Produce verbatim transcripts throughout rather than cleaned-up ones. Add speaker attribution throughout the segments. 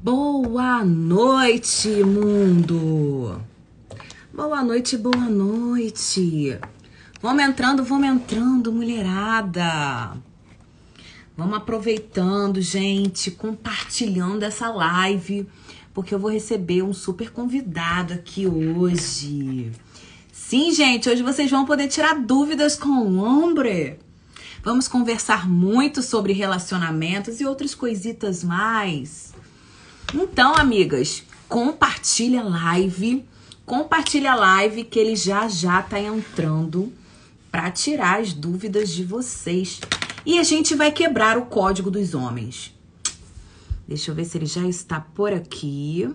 Speaker 1: Boa noite, mundo! Boa noite, boa noite! Vamos entrando, vamos entrando, mulherada! Vamos aproveitando, gente, compartilhando essa live, porque eu vou receber um super convidado aqui hoje. Sim, gente, hoje vocês vão poder tirar dúvidas com o homem. Vamos conversar muito sobre relacionamentos e outras coisitas mais. Então, amigas, compartilha a live, compartilha a live que ele já já tá entrando para tirar as dúvidas de vocês. E a gente vai quebrar o código dos homens. Deixa eu ver se ele já está por aqui.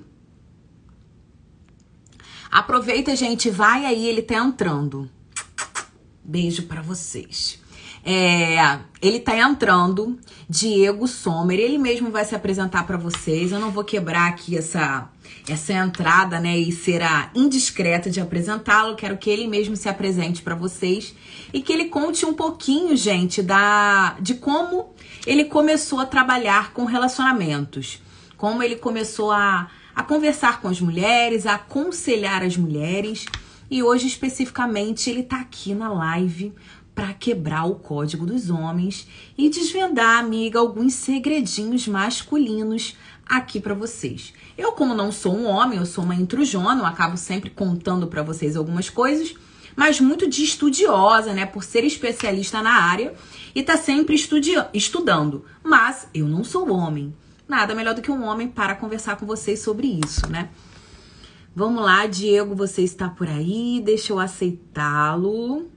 Speaker 1: Aproveita, gente, vai aí, ele tá entrando. Beijo para vocês. É, ele tá entrando, Diego Sommer, ele mesmo vai se apresentar para vocês. Eu não vou quebrar aqui essa, essa entrada, né, e ser a indiscreta de apresentá-lo. Quero que ele mesmo se apresente para vocês e que ele conte um pouquinho, gente, da, de como ele começou a trabalhar com relacionamentos, como ele começou a, a conversar com as mulheres, a aconselhar as mulheres. E hoje, especificamente, ele tá aqui na live para quebrar o código dos homens e desvendar, amiga, alguns segredinhos masculinos aqui para vocês. Eu, como não sou um homem, eu sou uma intrujona, eu acabo sempre contando para vocês algumas coisas, mas muito de estudiosa, né, por ser especialista na área e tá sempre estudi estudando. Mas eu não sou homem. Nada melhor do que um homem para conversar com vocês sobre isso, né? Vamos lá, Diego, você está por aí? Deixa eu aceitá-lo.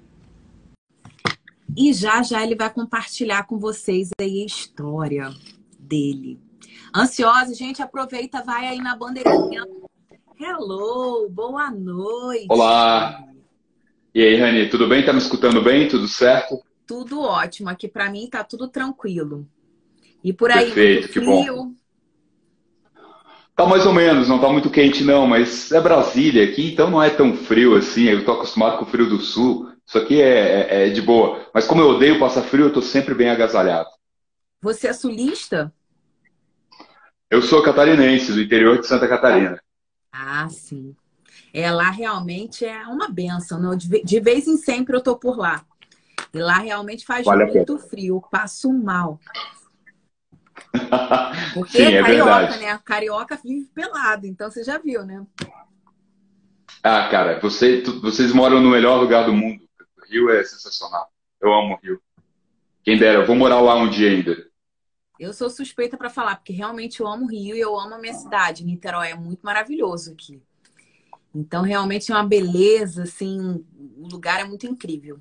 Speaker 1: E já já ele vai compartilhar com vocês aí a história dele. Ansiosa, gente, aproveita, vai aí na bandeirinha. Hello, boa noite.
Speaker 2: Olá. E aí, Rani, tudo bem? Tá me escutando bem? Tudo certo?
Speaker 1: Tudo ótimo. Aqui pra mim tá tudo tranquilo. E por aí,
Speaker 2: perfeito,
Speaker 1: muito
Speaker 2: que
Speaker 1: frio?
Speaker 2: bom. Tá mais ou menos, não tá muito quente não, mas é Brasília aqui, então não é tão frio assim. Eu tô acostumado com o frio do sul. Isso aqui é, é, é de boa. Mas como eu odeio passar frio, eu tô sempre bem agasalhado.
Speaker 1: Você é sulista?
Speaker 2: Eu sou catarinense, do interior de Santa Catarina.
Speaker 1: Ah, sim. É, lá realmente é uma benção, né? De ve- de vez em sempre eu tô por lá. E lá realmente faz
Speaker 2: Vale a
Speaker 1: muito
Speaker 2: pena.
Speaker 1: frio, eu passo mal. Porque
Speaker 2: Sim, é
Speaker 1: carioca,
Speaker 2: verdade.
Speaker 1: né? Carioca vive pelado, então você já viu, né?
Speaker 2: Ah, cara, você, tu- vocês moram no melhor lugar do mundo. O Rio é sensacional. Eu amo o Rio. Quem dera, eu vou morar lá um dia ainda.
Speaker 1: Eu sou suspeita pra falar, porque realmente eu amo o Rio e eu amo a minha cidade. Niterói é muito maravilhoso aqui. Então, realmente é uma beleza, assim, o lugar é muito incrível.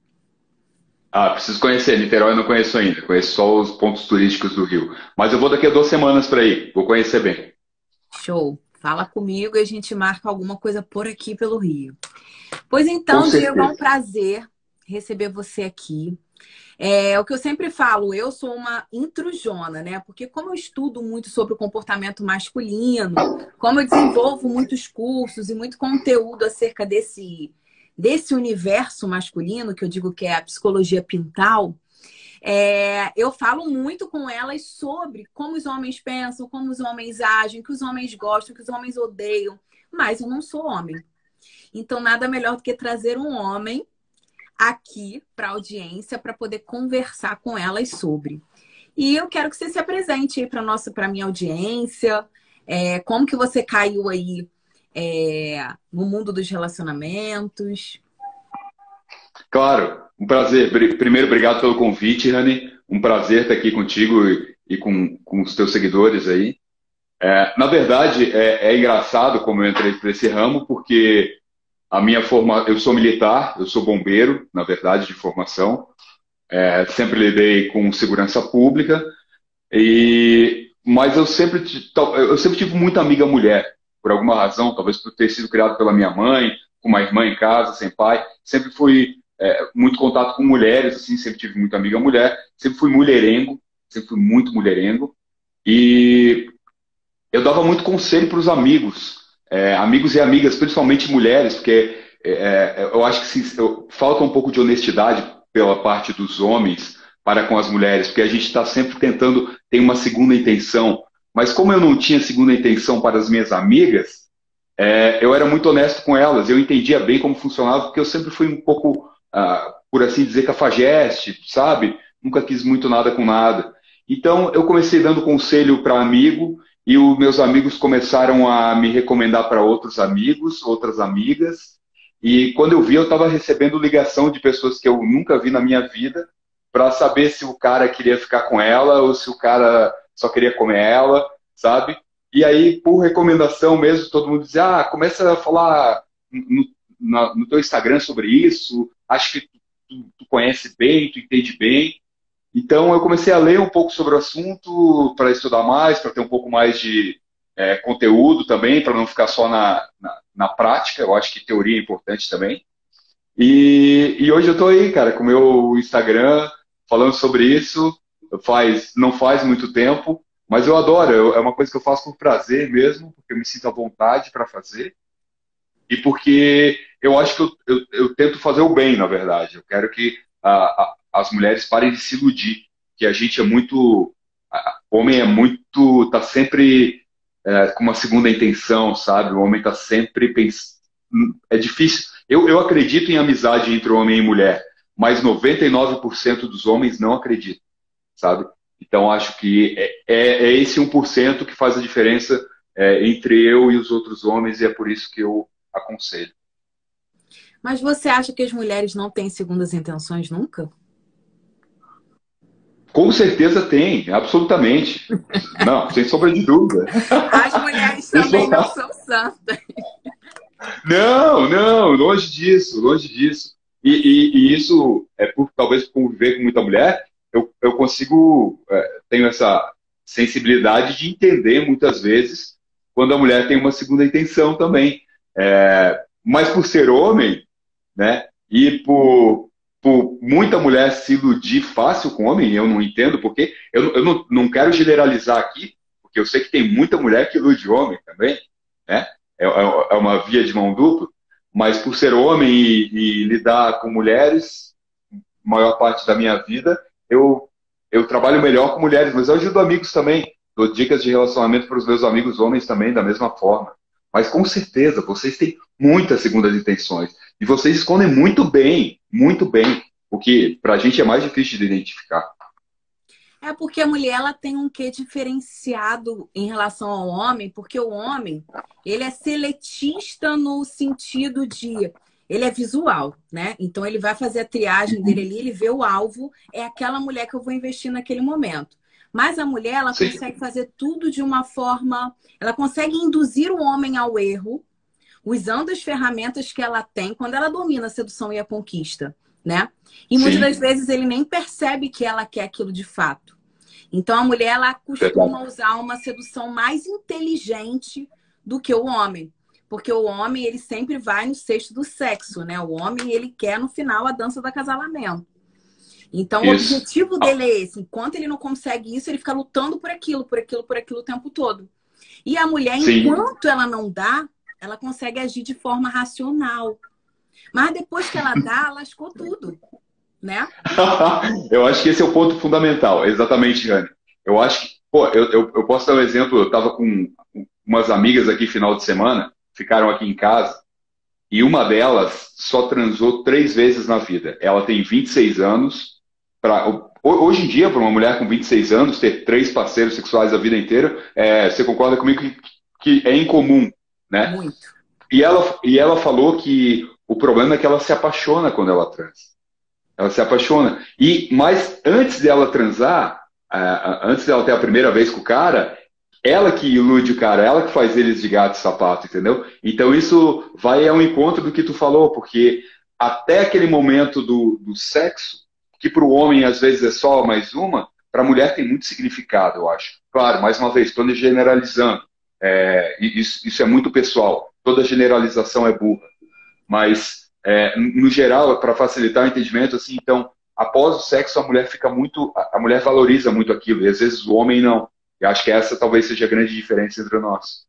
Speaker 2: Ah, preciso conhecer. Niterói eu não conheço ainda. Conheço só os pontos turísticos do Rio. Mas eu vou daqui a duas semanas para ir. Vou conhecer bem.
Speaker 1: Show. Fala comigo e a gente marca alguma coisa por aqui pelo Rio. Pois
Speaker 2: Com
Speaker 1: então, Diego, é um
Speaker 2: certeza.
Speaker 1: prazer receber você aqui. É o que eu sempre falo, eu sou uma intrujona, né? Porque como eu estudo muito sobre o comportamento masculino, como eu desenvolvo muitos cursos e muito conteúdo acerca desse, desse universo masculino, que eu digo que é a psicologia pintal, é, eu falo muito com elas sobre como os homens pensam, como os homens agem, o que os homens gostam, o que os homens odeiam. Mas eu não sou homem. Então, nada melhor do que trazer um homem aqui para a audiência para poder conversar com elas sobre. E eu quero que você se apresente aí para nossa, para minha audiência, é, como que você caiu aí é, no mundo dos relacionamentos.
Speaker 2: Claro, um prazer. Bri- Primeiro, obrigado pelo convite, Rani. Um prazer estar aqui contigo e, e com, com os teus seguidores aí. É, na verdade, é, é engraçado como eu entrei para esse ramo, porque a minha forma, eu sou militar, eu sou bombeiro, na verdade, de formação. É, sempre lidei com segurança pública, e, mas eu sempre, ti- tal- eu sempre tive muita amiga mulher, por alguma razão, talvez por ter sido criado pela minha mãe, com uma irmã em casa, sem pai. Sempre fui é, muito contato com mulheres, assim, sempre tive muita amiga mulher, sempre fui mulherengo, sempre fui muito mulherengo. E eu dava muito conselho para os amigos, é, amigos e amigas, principalmente mulheres, porque é, é, eu acho que se- eu- falta um pouco de honestidade pela parte dos homens para com as mulheres, porque a gente está sempre tentando ter uma segunda intenção, Mas como eu não tinha segunda intenção para as minhas amigas, é, eu era muito honesto com elas. Eu entendia bem como funcionava, porque eu sempre fui um pouco, ah, por assim dizer, cafajeste, sabe? Nunca quis muito nada com nada. Então, eu comecei dando conselho para amigo, e os meus amigos começaram a me recomendar para outros amigos, outras amigas. E quando eu vi, eu estava recebendo ligação de pessoas que eu nunca vi na minha vida, para saber se o cara queria ficar com ela ou se o cara só queria comer ela, sabe? E aí, por recomendação mesmo, todo mundo dizia, ah, começa a falar no, na- no teu Instagram sobre isso, acho que tu, tu conhece bem, tu entende bem. Então, eu comecei a ler um pouco sobre o assunto para estudar mais, para ter um pouco mais de é, conteúdo também, para não ficar só na, na, na prática. Eu acho que teoria é importante também. E, e hoje eu estou aí, cara, com o meu Instagram, falando sobre isso. Faz, não faz muito tempo, mas eu adoro. eu- é uma coisa que eu faço por prazer mesmo, porque eu me sinto à vontade para fazer e porque eu acho que eu, eu, eu tento fazer o bem, na verdade. Eu quero que a, a- as mulheres parem de se iludir, que a gente é muito. a- O homem é muito. Tá sempre é, com uma segunda intenção, sabe? O homem tá sempre pensando. É difícil. Eu, eu acredito em amizade entre homem e mulher, mas noventa e nove por cento dos homens não acreditam, sabe? Então acho que é, é, é esse um por cento que faz a diferença é, entre eu e os outros homens, e é por isso que eu aconselho.
Speaker 1: Mas você acha que as mulheres não têm segundas intenções nunca?
Speaker 2: Com certeza tem, absolutamente. Não, sem sombra de dúvida.
Speaker 1: As mulheres
Speaker 2: Sem
Speaker 1: também não
Speaker 2: sombra-
Speaker 1: são santas.
Speaker 2: Não, não, longe disso, longe disso. E, e- e isso é por talvez por conviver com muita mulher, eu, eu consigo, é, tenho essa sensibilidade de entender muitas vezes quando a mulher tem uma segunda intenção também. É, mas por ser homem, né? E por, por muita mulher se iludir fácil com homem, eu não entendo porque eu, eu não, não quero generalizar aqui, porque eu sei que tem muita mulher que ilude homem também, né? É, é é uma via de mão dupla, mas por ser homem e, e lidar com mulheres, maior parte da minha vida, eu, eu trabalho melhor com mulheres, mas eu ajudo amigos também, dou dicas de relacionamento para os meus amigos homens também, da mesma forma. Mas com certeza, vocês têm muitas segundas intenções. E vocês escondem muito bem, muito bem, o que para a gente é mais difícil de identificar.
Speaker 1: É porque a mulher ela tem um quê diferenciado em relação ao homem, porque o homem ele é seletista no sentido de ele é visual, né? Então ele vai fazer a triagem dele ali, ele vê o alvo, é aquela mulher que eu vou investir naquele momento. Mas a mulher ela
Speaker 2: Sim,
Speaker 1: consegue fazer tudo de uma forma, ela consegue induzir o homem ao erro, usando as ferramentas que ela tem quando ela domina a sedução e a conquista, né? E muitas das
Speaker 2: sim,
Speaker 1: vezes ele nem percebe que ela quer aquilo de fato. Então a mulher ela costuma
Speaker 2: verdade.
Speaker 1: usar uma sedução mais inteligente do que o homem. Porque o homem, ele sempre vai no cesto do sexo, né? O homem, ele quer no final a dança do acasalamento. Então o
Speaker 2: Isso.
Speaker 1: objetivo
Speaker 2: Ah,
Speaker 1: dele é esse. Enquanto ele não consegue isso, ele fica lutando por aquilo, por aquilo, por aquilo o tempo todo. E a mulher,
Speaker 2: sim.
Speaker 1: enquanto ela não dá, ela consegue agir de forma racional. Mas depois que ela dá, lascou tudo, né?
Speaker 2: Eu acho que esse é o ponto fundamental, exatamente, Jane. Eu acho que, pô, eu, eu, eu posso dar um exemplo. Eu estava com umas amigas aqui final de semana, ficaram aqui em casa, e uma delas só transou três vezes na vida. Ela tem vinte e seis anos. Pra, hoje em dia, para uma mulher com vinte e seis anos, ter três parceiros sexuais a vida inteira, é, você concorda comigo que, que é incomum, né?
Speaker 1: Muito.
Speaker 2: E ela, e ela falou que o problema é que ela se apaixona quando ela transa. Ela se apaixona. E, mas antes dela transar, ah, antes dela ter a primeira vez com o cara, ela que ilude o cara, ela que faz eles de gato e sapato, entendeu? Então isso vai ao encontro do que tu falou, porque até aquele momento do, do sexo, que para o homem às vezes é só mais uma, para a mulher tem muito significado, eu acho. Claro, mais uma vez, estou generalizando. É, isso, isso é muito pessoal. Toda generalização é burra. Mas, é, no geral, para facilitar o entendimento, assim, então, após o sexo, a mulher fica muito, a a mulher valoriza muito aquilo, e às vezes o homem não. E acho que essa talvez seja a grande diferença entre nós.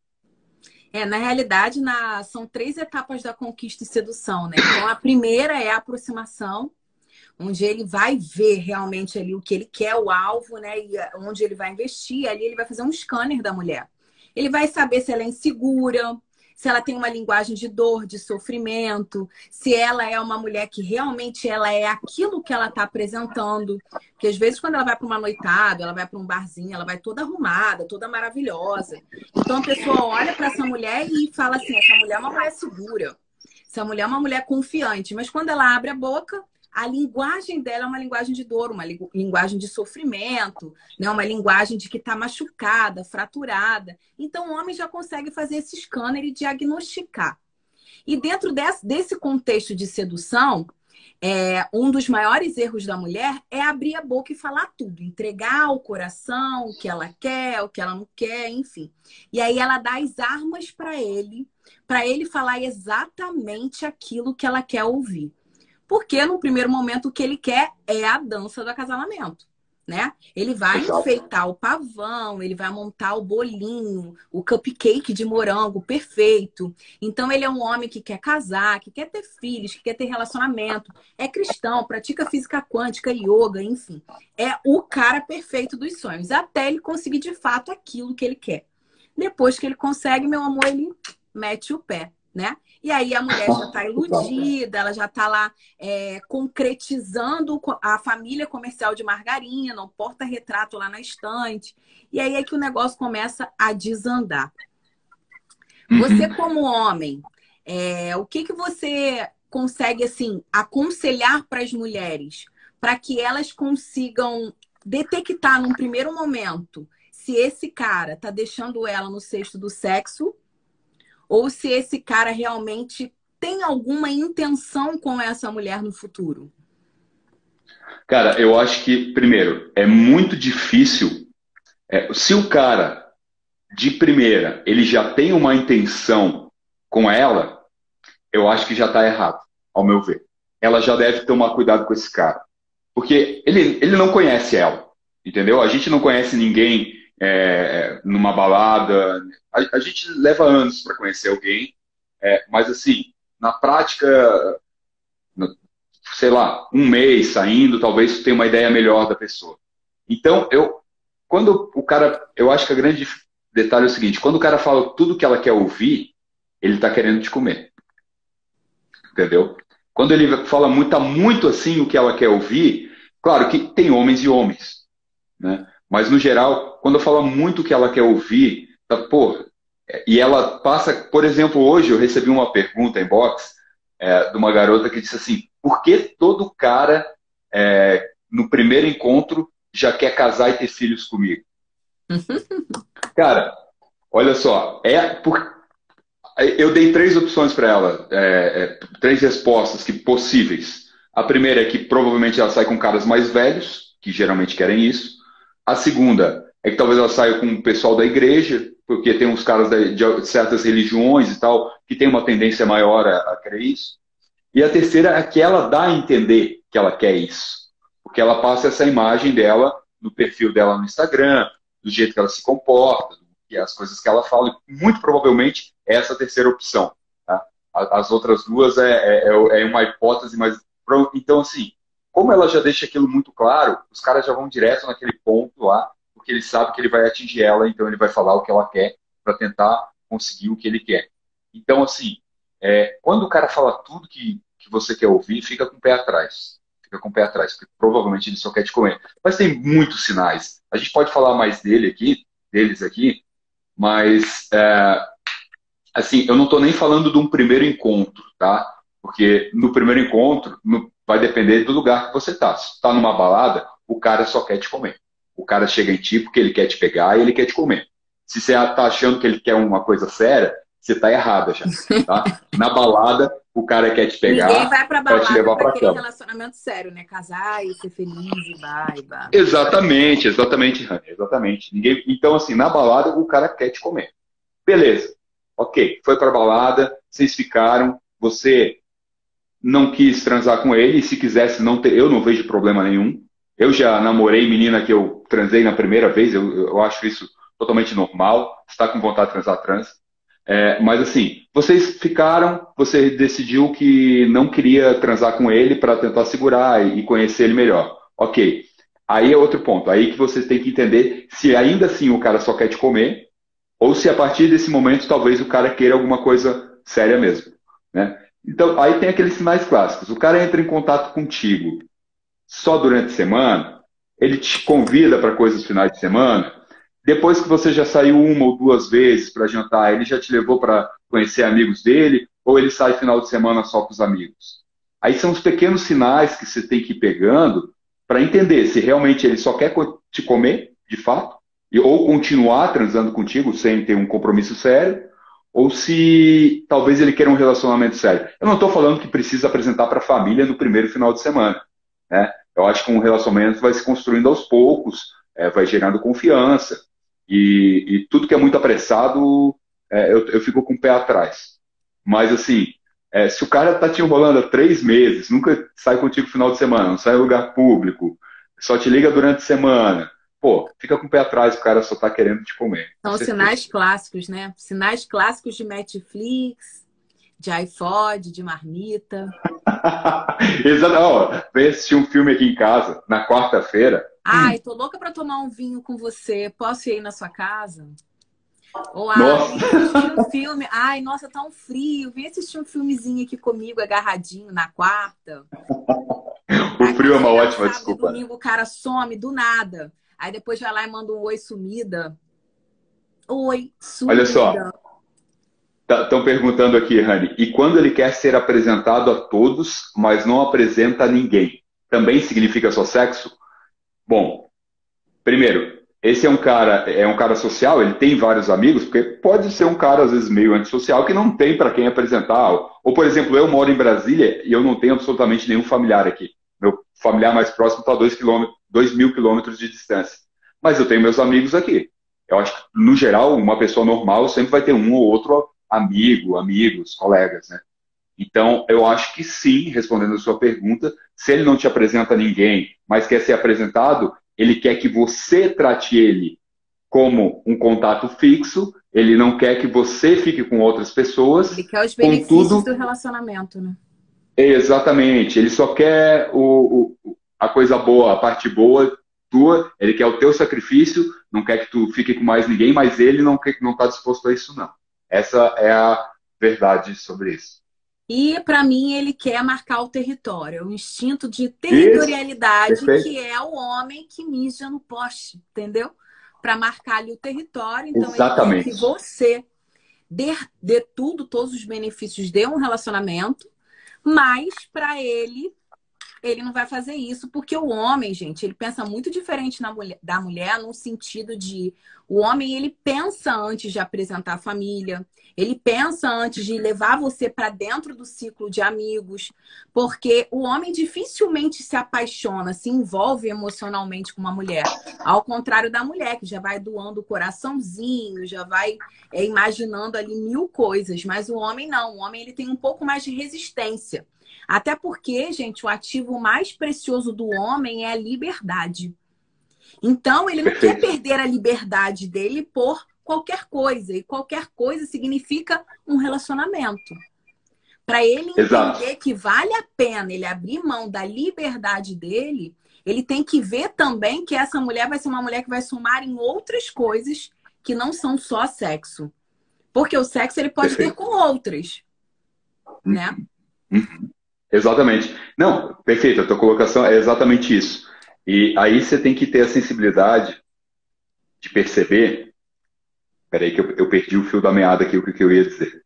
Speaker 1: É, na realidade, na... são três etapas da conquista e sedução, né? Então, a primeira é a aproximação, onde ele vai ver realmente ali o que ele quer, o alvo, né? E onde ele vai investir, ali ele vai fazer um scanner da mulher. Ele vai saber se ela é insegura, se ela tem uma linguagem de dor, de sofrimento, se ela é uma mulher que realmente ela é aquilo que ela está apresentando. Porque às vezes quando ela vai para uma noitada, ela vai para um barzinho, ela vai toda arrumada, toda maravilhosa. Então a pessoa olha para essa mulher e fala assim, essa mulher é uma mulher segura. Essa mulher é uma mulher confiante. Mas quando ela abre a boca, a linguagem dela é uma linguagem de dor, uma linguagem de sofrimento, né? Uma linguagem de que está machucada, fraturada. Então, o homem já consegue fazer esse scanner e diagnosticar. E dentro desse, desse contexto de sedução, é, um dos maiores erros da mulher é abrir a boca e falar tudo. Entregar o coração, o que ela quer, o que ela não quer, enfim. E aí ela dá as armas para ele, para ele falar exatamente aquilo que ela quer ouvir. Porque no primeiro momento o que ele quer é a dança do acasalamento, né? Ele vai
Speaker 2: Exato.
Speaker 1: enfeitar o pavão, ele vai montar o bolinho, o cupcake de morango perfeito. Então ele é um homem que quer casar, que quer ter filhos, que quer ter relacionamento, é cristão, pratica física quântica, yoga, enfim. É o cara perfeito dos sonhos, até ele conseguir de fato aquilo que ele quer. Depois que ele consegue, meu amor, ele mete o pé, né? E aí a mulher já está iludida, ela já está lá é, concretizando a família comercial de margarina, o porta-retrato lá na estante. E aí é que o negócio começa a desandar. Uhum. Você como homem, é, o que, que você consegue assim aconselhar para as mulheres para que elas consigam detectar num primeiro momento se esse cara está deixando ela no cesto do sexo ou se esse cara realmente tem alguma intenção com essa mulher no futuro?
Speaker 2: Cara, eu acho que, primeiro, é muito difícil. É, se o cara, de primeira, ele já tem uma intenção com ela, eu acho que já está errado, ao meu ver. Ela já deve tomar cuidado com esse cara. Porque ele, ele não conhece ela, entendeu? A gente não conhece ninguém é, numa balada. A, a gente leva anos para conhecer alguém, é, mas assim, na prática, no, sei lá, um mês saindo, talvez tu tenha uma ideia melhor da pessoa. Então, eu, quando o cara, eu acho que o grande detalhe é o seguinte: quando o cara fala tudo que ela quer ouvir, ele está querendo te comer, entendeu? Quando ele fala muito, tá muito assim o que ela quer ouvir, claro que tem homens e homens, né? Mas, no geral, quando eu falo muito o que ela quer ouvir, tá, pô, e ela passa... Por exemplo, hoje eu recebi uma pergunta em box é, de uma garota que disse assim: por que todo cara, é, no primeiro encontro, já quer casar e ter filhos comigo? Cara, olha só, é por... eu dei três opções para ela, é, é, três respostas que, possíveis. A primeira é que provavelmente ela sai com caras mais velhos, que geralmente querem isso. A segunda é que talvez ela saia com o pessoal da igreja, porque tem uns caras de certas religiões e tal, que tem uma tendência maior a, a querer isso. E a terceira é que ela dá a entender que ela quer isso. Porque ela passa essa imagem dela no perfil dela no Instagram, do jeito que ela se comporta, e as coisas que ela fala. Muito provavelmente é essa a terceira opção. Tá? As outras duas é, é, é uma hipótese, mas... Então, assim, como ela já deixa aquilo muito claro, os caras já vão direto naquele ponto lá, porque ele sabe que ele vai atingir ela, então ele vai falar o que ela quer para tentar conseguir o que ele quer. Então, assim, é, quando o cara fala tudo que, que você quer ouvir, fica com o pé atrás. Fica com o pé atrás, porque provavelmente ele só quer te comer. Mas tem muitos sinais. A gente pode falar mais dele aqui, deles aqui, mas, é, assim, eu não estou nem falando de um primeiro encontro, tá? Porque no primeiro encontro, no, vai depender do lugar que você está. Se está numa balada, o cara só quer te comer. O cara chega em ti porque ele quer te pegar e ele quer te comer. Se você está achando que ele quer uma coisa séria, você está errada já. Tá? Na balada, o cara quer te pegar.
Speaker 1: Ninguém vai pra balada
Speaker 2: te levar
Speaker 1: pra
Speaker 2: pra
Speaker 1: aquele
Speaker 2: cama.
Speaker 1: relacionamento sério, né? Casar e ser feliz e vai, vai.
Speaker 2: Exatamente, exatamente, Rani, exatamente. Ninguém... Então, assim, na balada, o cara quer te comer. Beleza. Ok, foi pra balada, vocês ficaram, você não quis transar com ele, e se quisesse, não ter, eu não vejo problema nenhum. Eu já namorei menina que eu transei na primeira vez, eu, eu acho isso totalmente normal. Se está com vontade de transar, transa. É, mas assim, vocês ficaram, você decidiu que não queria transar com ele para tentar segurar e conhecer ele melhor. Ok. Aí é outro ponto. Aí que vocês têm que entender se ainda assim o cara só quer te comer, ou se a partir desse momento talvez o cara queira alguma coisa séria mesmo, né? Então, aí tem aqueles sinais clássicos. O cara entra em contato contigo só durante a semana, ele te convida para coisas finais de semana, depois que você já saiu uma ou duas vezes para jantar, ele já te levou para conhecer amigos dele, ou ele sai final de semana só com os amigos. Aí são os pequenos sinais que você tem que ir pegando para entender se realmente ele só quer te comer, de fato, e- ou continuar transando contigo sem ter um compromisso sério, ou se talvez ele queira um relacionamento sério. Eu não estou falando que precisa apresentar para a família no primeiro final de semana, né? Eu acho que um relacionamento vai se construindo aos poucos, é, vai gerando confiança, e, e tudo que é muito apressado, é, eu, eu fico com o pé atrás. Mas assim, é, se o cara tá te enrolando há três meses, nunca sai contigo no final de semana, não sai em lugar público, só te liga durante a semana, pô, fica com o pé atrás, o cara só tá querendo te comer, com
Speaker 1: São os
Speaker 2: certeza.
Speaker 1: sinais clássicos, né? Sinais clássicos de Netflix, de iPod, de marmita.
Speaker 2: Exato. Ó, vem assistir um filme aqui em casa, na quarta-feira.
Speaker 1: Ai, tô louca pra tomar um vinho com você. Posso ir aí na sua casa? Ou, ah, vem
Speaker 2: Nossa,
Speaker 1: assistir um filme. Ai, nossa, tá um frio. Vem assistir um filmezinho aqui comigo, agarradinho, na quarta.
Speaker 2: o
Speaker 1: Aí
Speaker 2: frio
Speaker 1: quando
Speaker 2: é uma
Speaker 1: chega no
Speaker 2: ótima
Speaker 1: sábado e
Speaker 2: desculpa, né?
Speaker 1: domingo, o cara some do nada. Aí depois vai lá e manda um oi sumida. Oi,
Speaker 2: Olha só,
Speaker 1: sumida.
Speaker 2: estão perguntando aqui, Rani, e quando ele quer ser apresentado a todos, mas não apresenta a ninguém, também significa só sexo? Bom, primeiro, esse é um cara, é um cara social, ele tem vários amigos, porque pode ser um cara, às vezes, meio antissocial, que não tem para quem apresentar. Ou, por exemplo, eu moro em Brasília e eu não tenho absolutamente nenhum familiar aqui. Meu familiar mais próximo está a dois quilômetros, dois mil quilômetros de distância. Mas eu tenho meus amigos aqui. Eu acho que, no geral, uma pessoa normal sempre vai ter um ou outro amigo, amigos, colegas, né? Então, eu acho que sim, respondendo a sua pergunta, se ele não te apresenta a ninguém, mas quer ser apresentado, ele quer que você trate ele como um contato fixo, ele não quer que você fique com outras
Speaker 1: Ele
Speaker 2: pessoas,
Speaker 1: quer os benefícios do
Speaker 2: contudo,
Speaker 1: relacionamento, né?
Speaker 2: exatamente, ele só quer o, o- a coisa boa, a parte boa tua, ele quer o teu sacrifício, não quer que tu fique com mais ninguém, mas ele não quer, não está disposto a isso, não. Essa é a verdade sobre isso.
Speaker 1: E, para mim, ele quer marcar o território. É um instinto de
Speaker 2: Isso,
Speaker 1: territorialidade
Speaker 2: perfeito.
Speaker 1: que é o homem que mija no poste, entendeu? Para marcar ali o território. Então, ele quer que
Speaker 2: Exatamente.
Speaker 1: você dê, dê tudo, todos os benefícios de um relacionamento, mas para ele ele não vai fazer isso, porque o homem, gente, ele pensa muito diferente na mulher, da mulher, no sentido de o homem, ele pensa antes de apresentar a família, ele pensa antes de levar você para dentro do ciclo de amigos, porque o homem dificilmente se apaixona, se envolve emocionalmente com uma mulher, ao contrário da mulher, que já vai doando o coraçãozinho, já vai é, imaginando ali mil coisas, mas o homem não, o homem ele tem um pouco mais de resistência. Até porque, gente, o ativo mais precioso do homem é a liberdade. Então, ele não quer
Speaker 2: Perfeito.
Speaker 1: perder a liberdade dele por qualquer coisa. E qualquer coisa significa um relacionamento. Para ele
Speaker 2: Exato.
Speaker 1: entender que vale a pena ele abrir mão da liberdade dele, ele tem que ver também que essa mulher vai ser uma mulher que vai somar em outras coisas que não são só sexo. Porque o sexo ele pode ter
Speaker 2: Perfeito.
Speaker 1: com outras, né?
Speaker 2: Uhum. Uhum. Exatamente. Não, perfeito. A tua colocação é exatamente isso. E aí você tem que ter a sensibilidade de perceber. Peraí, que eu, eu perdi o fio da meada aqui, o que, que eu ia dizer.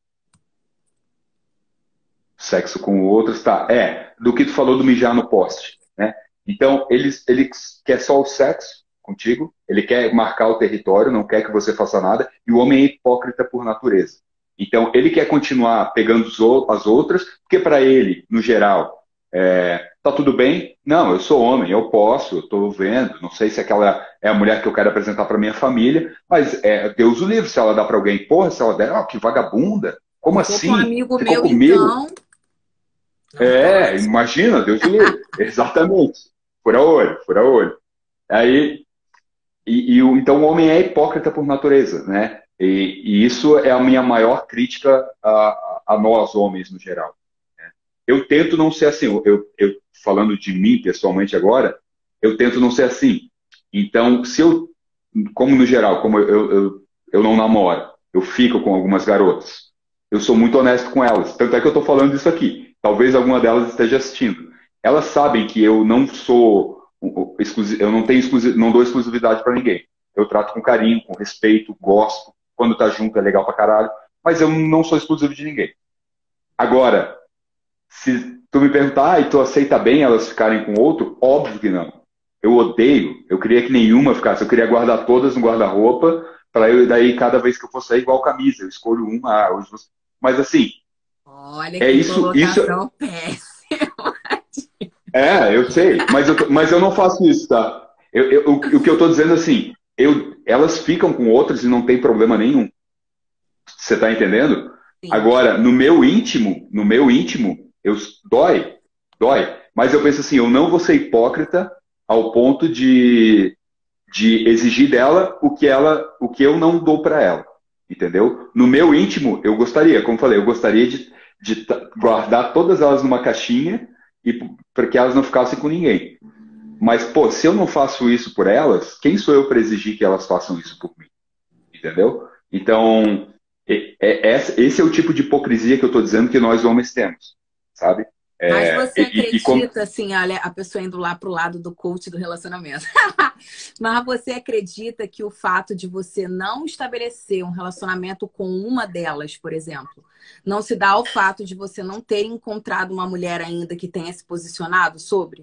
Speaker 2: Sexo com outros, tá. É, do que tu falou do mijar no poste, né? Então, ele, ele quer só o sexo contigo, ele quer marcar o território, não quer que você faça nada, e o homem é hipócrita por natureza. Então, ele quer continuar pegando os ou- as outras, porque para ele, no geral, é, tá tudo bem? Não, eu sou homem, eu posso, eu tô vendo, não sei se aquela é a mulher que eu quero apresentar para minha família, mas é, Deus o livre, se ela dá para alguém, porra, se ela der, ó, que vagabunda, como
Speaker 1: Se for com um
Speaker 2: assim?
Speaker 1: amigo
Speaker 2: Ficou
Speaker 1: meu,
Speaker 2: comigo?
Speaker 1: então, não
Speaker 2: É,
Speaker 1: pode.
Speaker 2: imagina, Deus o livre. Exatamente. Fura olho, fura olho. Aí, e, e o, então o homem é hipócrita por natureza, né? E, e isso é a minha maior crítica a, a nós, homens, no geral. Né? Eu tento não ser assim. Eu, eu, falando de mim pessoalmente agora, eu tento não ser assim. Então, se eu, como no geral, como eu, eu, eu não namoro, eu fico com algumas garotas, eu sou muito honesto com elas. Tanto é que eu estou falando isso aqui. Talvez alguma delas esteja assistindo. Elas sabem que eu não sou, eu não tenho exclusividade, não dou exclusividade para ninguém. Eu trato com carinho, com respeito, gosto. Quando tá junto é legal pra caralho. Mas eu não sou exclusivo de ninguém. Agora, se tu me perguntar, ah, e tu aceita bem elas ficarem com outro? Óbvio que não. Eu odeio. Eu queria que nenhuma ficasse. Eu queria guardar todas no guarda-roupa, para eu, daí, cada vez que eu for sair, igual camisa. Eu escolho uma. Ah, hoje você... Mas assim,
Speaker 1: Olha
Speaker 2: é
Speaker 1: que
Speaker 2: isso, isso.
Speaker 1: colocação péssima.
Speaker 2: É, eu sei, mas eu, tô- mas eu não faço isso, tá? Eu, eu- o, o que eu tô dizendo assim, eu, elas ficam com outros e não tem problema nenhum. Você tá entendendo?
Speaker 1: Sim.
Speaker 2: Agora, no meu íntimo, no meu íntimo, eu dói, dói. Mas eu penso assim, eu não vou ser hipócrita ao ponto de, de exigir dela o que ela, o que eu não dou para ela, entendeu? No meu íntimo, eu gostaria, como falei, eu gostaria de, de ta- guardar todas elas numa caixinha e para que elas não ficassem com ninguém. Mas, pô, se eu não faço isso por elas, quem sou eu para exigir que elas façam isso por mim? Entendeu? Então, é- é- essa- esse é o tipo de hipocrisia que eu estou dizendo que nós homens temos, sabe?
Speaker 1: Mas
Speaker 2: É,
Speaker 1: você
Speaker 2: e, e- e como...
Speaker 1: acredita, assim, olha, a pessoa indo lá pro lado do coach do relacionamento. Mas você acredita que o fato de você não estabelecer um relacionamento com uma delas, por exemplo, não se dá ao fato de você não ter encontrado uma mulher ainda que tenha se posicionado sobre?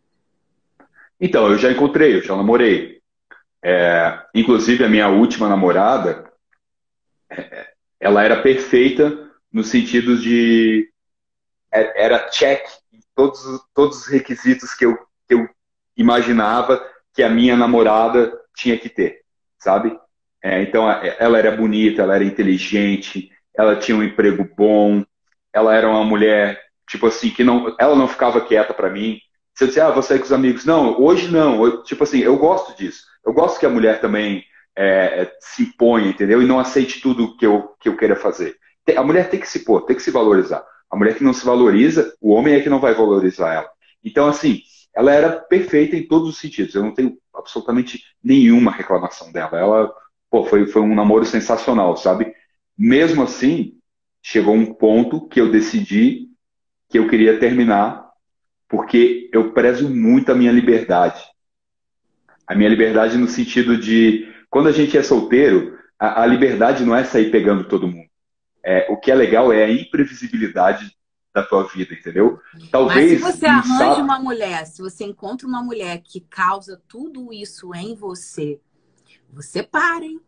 Speaker 2: Então, eu já encontrei, eu já namorei. É, inclusive, a minha última namorada, ela era perfeita no sentido de... é- Era check em todos, os- todos os requisitos que eu, que eu imaginava que a minha namorada tinha que ter, sabe? É, então, a- ela era bonita, ela era inteligente, ela tinha um emprego bom, ela era uma mulher, tipo assim, que não, ela não ficava quieta pra mim. Se eu disser, ah, vou sair com os amigos. Não, hoje não. Eu- tipo assim, eu gosto disso. Eu gosto que a mulher também é, é, se imponha, entendeu? E não aceite tudo que eu, que eu queira fazer. Tem- A mulher tem que se pôr, tem que se valorizar. A mulher que não se valoriza, o homem é que não vai valorizar ela. Então, assim, ela era perfeita em todos os sentidos. Eu não tenho absolutamente nenhuma reclamação dela. Ela, pô, foi, foi um namoro sensacional, sabe? Mesmo assim, chegou um ponto que eu decidi que eu queria terminar, porque eu prezo muito a minha liberdade. A minha liberdade no sentido de, quando a gente é solteiro, a, a liberdade não é sair pegando todo mundo. É, o que é legal é a imprevisibilidade da tua vida, entendeu?
Speaker 1: Mas se
Speaker 2: Talvez
Speaker 1: você
Speaker 2: no
Speaker 1: arranja
Speaker 2: sábado,
Speaker 1: uma mulher, se você encontra uma mulher que causa tudo isso em você, você para, hein?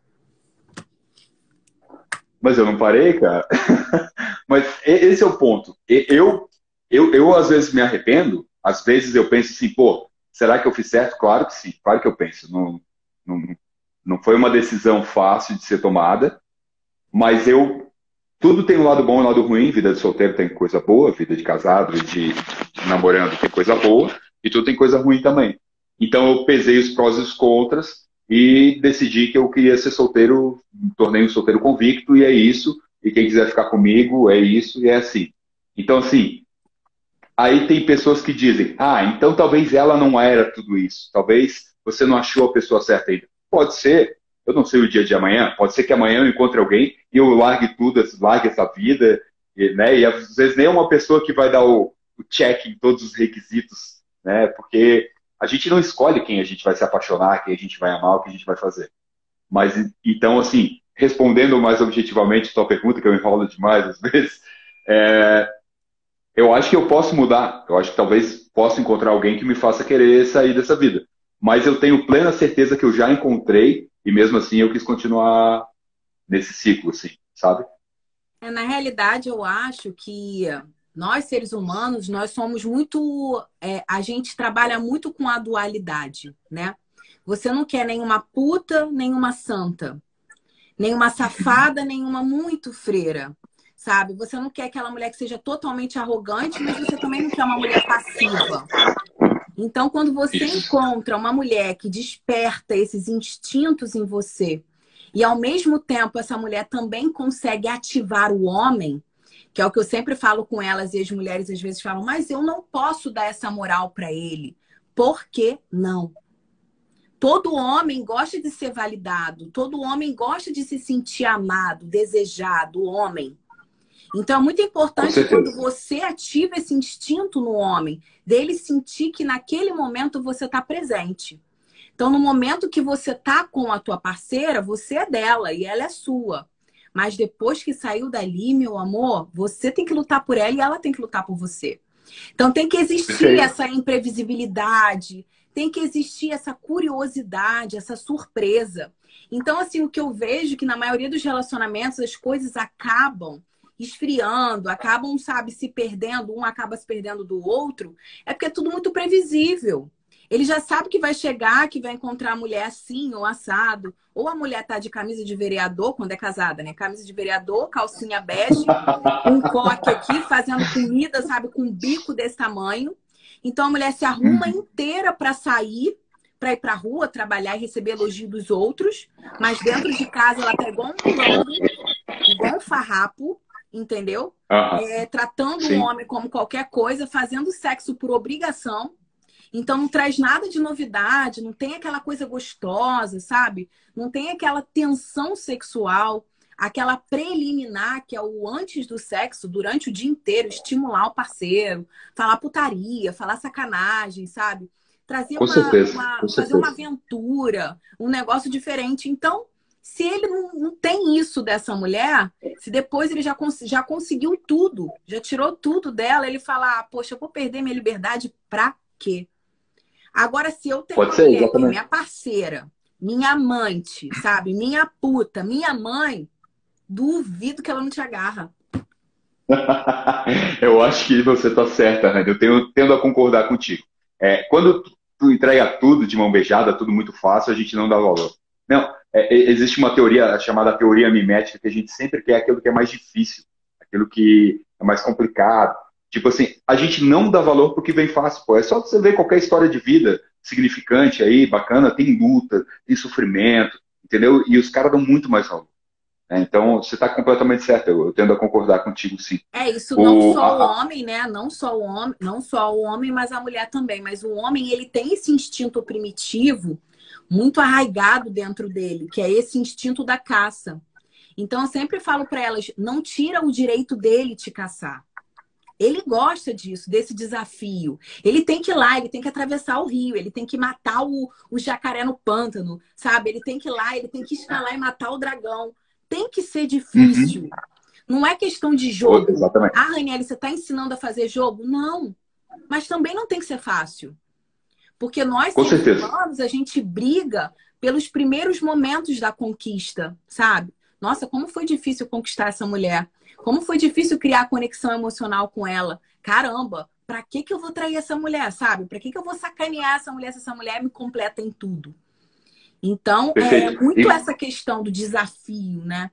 Speaker 2: mas eu não parei, cara. Mas e- esse é o ponto. E- Eu, eu, eu às vezes me arrependo, às vezes eu penso assim, pô, será que eu fiz certo? Claro que sim, claro que eu penso. Não, não, não foi uma decisão fácil de ser tomada, mas eu, tudo tem um lado bom e um lado ruim. Vida de solteiro tem coisa boa, vida de casado e de, de namorando tem coisa boa, e tudo tem coisa ruim também. Então eu pesei os prós e os contras e decidi que eu queria ser solteiro, me tornei um solteiro convicto, e é isso. E quem quiser ficar comigo, é isso, e é assim. Então, assim, aí tem pessoas que dizem, ah, então talvez ela não era tudo isso. Talvez você não achou a pessoa certa ainda. Pode ser, eu não sei o dia de amanhã. Pode ser que amanhã eu encontre alguém e eu largue tudo, largue essa vida, e, né? E às vezes nem é uma pessoa que vai dar o, o check em todos os requisitos, né? Porque a gente não escolhe quem a gente vai se apaixonar, quem a gente vai amar, o que a gente vai fazer. Mas então, assim, respondendo mais objetivamente a tua pergunta, que eu enrolo demais às vezes, é, eu acho que eu posso mudar. Eu acho que talvez possa encontrar alguém que me faça querer sair dessa vida. Mas eu tenho plena certeza que eu já encontrei e mesmo assim eu quis continuar nesse ciclo, assim, sabe?
Speaker 1: É, na realidade, eu acho que nós, seres humanos, nós somos muito. É, a gente trabalha muito com a dualidade, né? Você não quer nenhuma puta, nenhuma santa, nenhuma safada, nenhuma muito freira, sabe? Você não quer aquela mulher que seja totalmente arrogante, mas você também não quer uma mulher passiva. Então, quando você
Speaker 2: Isso.
Speaker 1: encontra uma mulher que desperta esses instintos em você E ao mesmo tempo, essa mulher também consegue ativar o homem, que é o que eu sempre falo com elas, e as mulheres às vezes falam, mas eu não posso dar essa moral para ele. Por que não? Todo homem gosta de ser validado, todo homem gosta de se sentir amado, desejado, homem. Então é muito importante quando você ativa esse instinto no homem, dele sentir que naquele momento você está presente. Então, no momento que você tá com a tua parceira, você é dela e ela é sua. Mas depois que saiu dali, meu amor, você tem que lutar por ela e ela tem que lutar por você. Então, tem que existir essa imprevisibilidade, tem que existir essa curiosidade, essa surpresa. Então, assim, o que eu vejo é que na maioria dos relacionamentos as coisas acabam esfriando, acabam, sabe, se perdendo, um acaba se perdendo do outro, é porque é tudo muito previsível. Ele já sabe que vai chegar, que vai encontrar a mulher assim, ou assado. Ou a mulher tá de camisa de vereador, quando é casada, né? Camisa de vereador, calcinha bege, um coque aqui, fazendo comida, sabe? Com um bico desse tamanho. Então a mulher se arruma inteira para sair, para ir pra rua, trabalhar e receber elogio dos outros. Mas dentro de casa ela tá igual um louro, igual um farrapo, entendeu?
Speaker 2: Uhum.
Speaker 1: É, tratando
Speaker 2: Sim.
Speaker 1: o homem como qualquer coisa, fazendo sexo por obrigação. Então não traz nada de novidade, não tem aquela coisa gostosa, sabe? Não tem aquela tensão sexual, aquela preliminar, que é o antes do sexo, durante o dia inteiro, estimular o parceiro, falar putaria, falar sacanagem, sabe? Trazer
Speaker 2: Com
Speaker 1: uma,
Speaker 2: certeza,
Speaker 1: uma
Speaker 2: com
Speaker 1: fazer
Speaker 2: certeza.
Speaker 1: uma aventura, um negócio diferente. Então, se ele não, não tem isso dessa mulher, se depois ele já, cons já conseguiu tudo, já tirou tudo dela, ele fala, ah, poxa, eu vou perder minha liberdade pra quê? Agora, se eu tenho
Speaker 2: Pode
Speaker 1: uma
Speaker 2: ser,
Speaker 1: mulher que é
Speaker 2: exatamente.
Speaker 1: minha parceira, minha amante, sabe? Minha puta, minha mãe, duvido que ela não te agarra.
Speaker 2: Eu acho que você está certa, Rani. Eu tenho, tendo a concordar contigo. É, quando tu, tu entrega tudo de mão beijada, tudo muito fácil, a gente não dá valor. Não, é, é, existe uma teoria chamada teoria mimética, que a gente sempre quer aquilo que é mais difícil, aquilo que é mais complicado. Tipo assim, a gente não dá valor pro que vem fácil, pô. É só você ver qualquer história de vida significante aí, bacana, tem luta, tem sofrimento, entendeu? E os caras dão muito mais valor. Né? Então, você está completamente certo, eu, eu tendo a concordar contigo, sim.
Speaker 1: É isso, não
Speaker 2: O,
Speaker 1: só o
Speaker 2: a, a,
Speaker 1: homem, né? Não só o homem, não só o homem, mas a mulher também. Mas o homem, ele tem esse instinto primitivo muito arraigado dentro dele, que é esse instinto da caça. Então, eu sempre falo para elas, não tira o direito dele te caçar. Ele gosta disso, desse desafio. Ele tem que ir lá, ele tem que atravessar o rio, ele tem que matar o, o jacaré no pântano, sabe? Ele tem que ir lá, ele tem que escalar e matar o dragão. Tem que ser difícil.
Speaker 2: Uhum.
Speaker 1: Não é questão de jogo.
Speaker 2: Exatamente.
Speaker 1: Ah, Raniele, você está ensinando a fazer jogo? Não. Mas também não tem que ser fácil. Porque nós,
Speaker 2: Com
Speaker 1: seres
Speaker 2: certeza.
Speaker 1: humanos, a gente briga pelos primeiros momentos da conquista, sabe? Nossa, como foi difícil conquistar essa mulher. Como foi difícil criar conexão emocional com ela. Caramba, pra que que eu vou trair essa mulher, sabe? Pra que que eu vou sacanear essa mulher se essa mulher me completa em tudo? Então, é
Speaker 2: Perfeito.
Speaker 1: muito
Speaker 2: E,
Speaker 1: essa questão do desafio, né?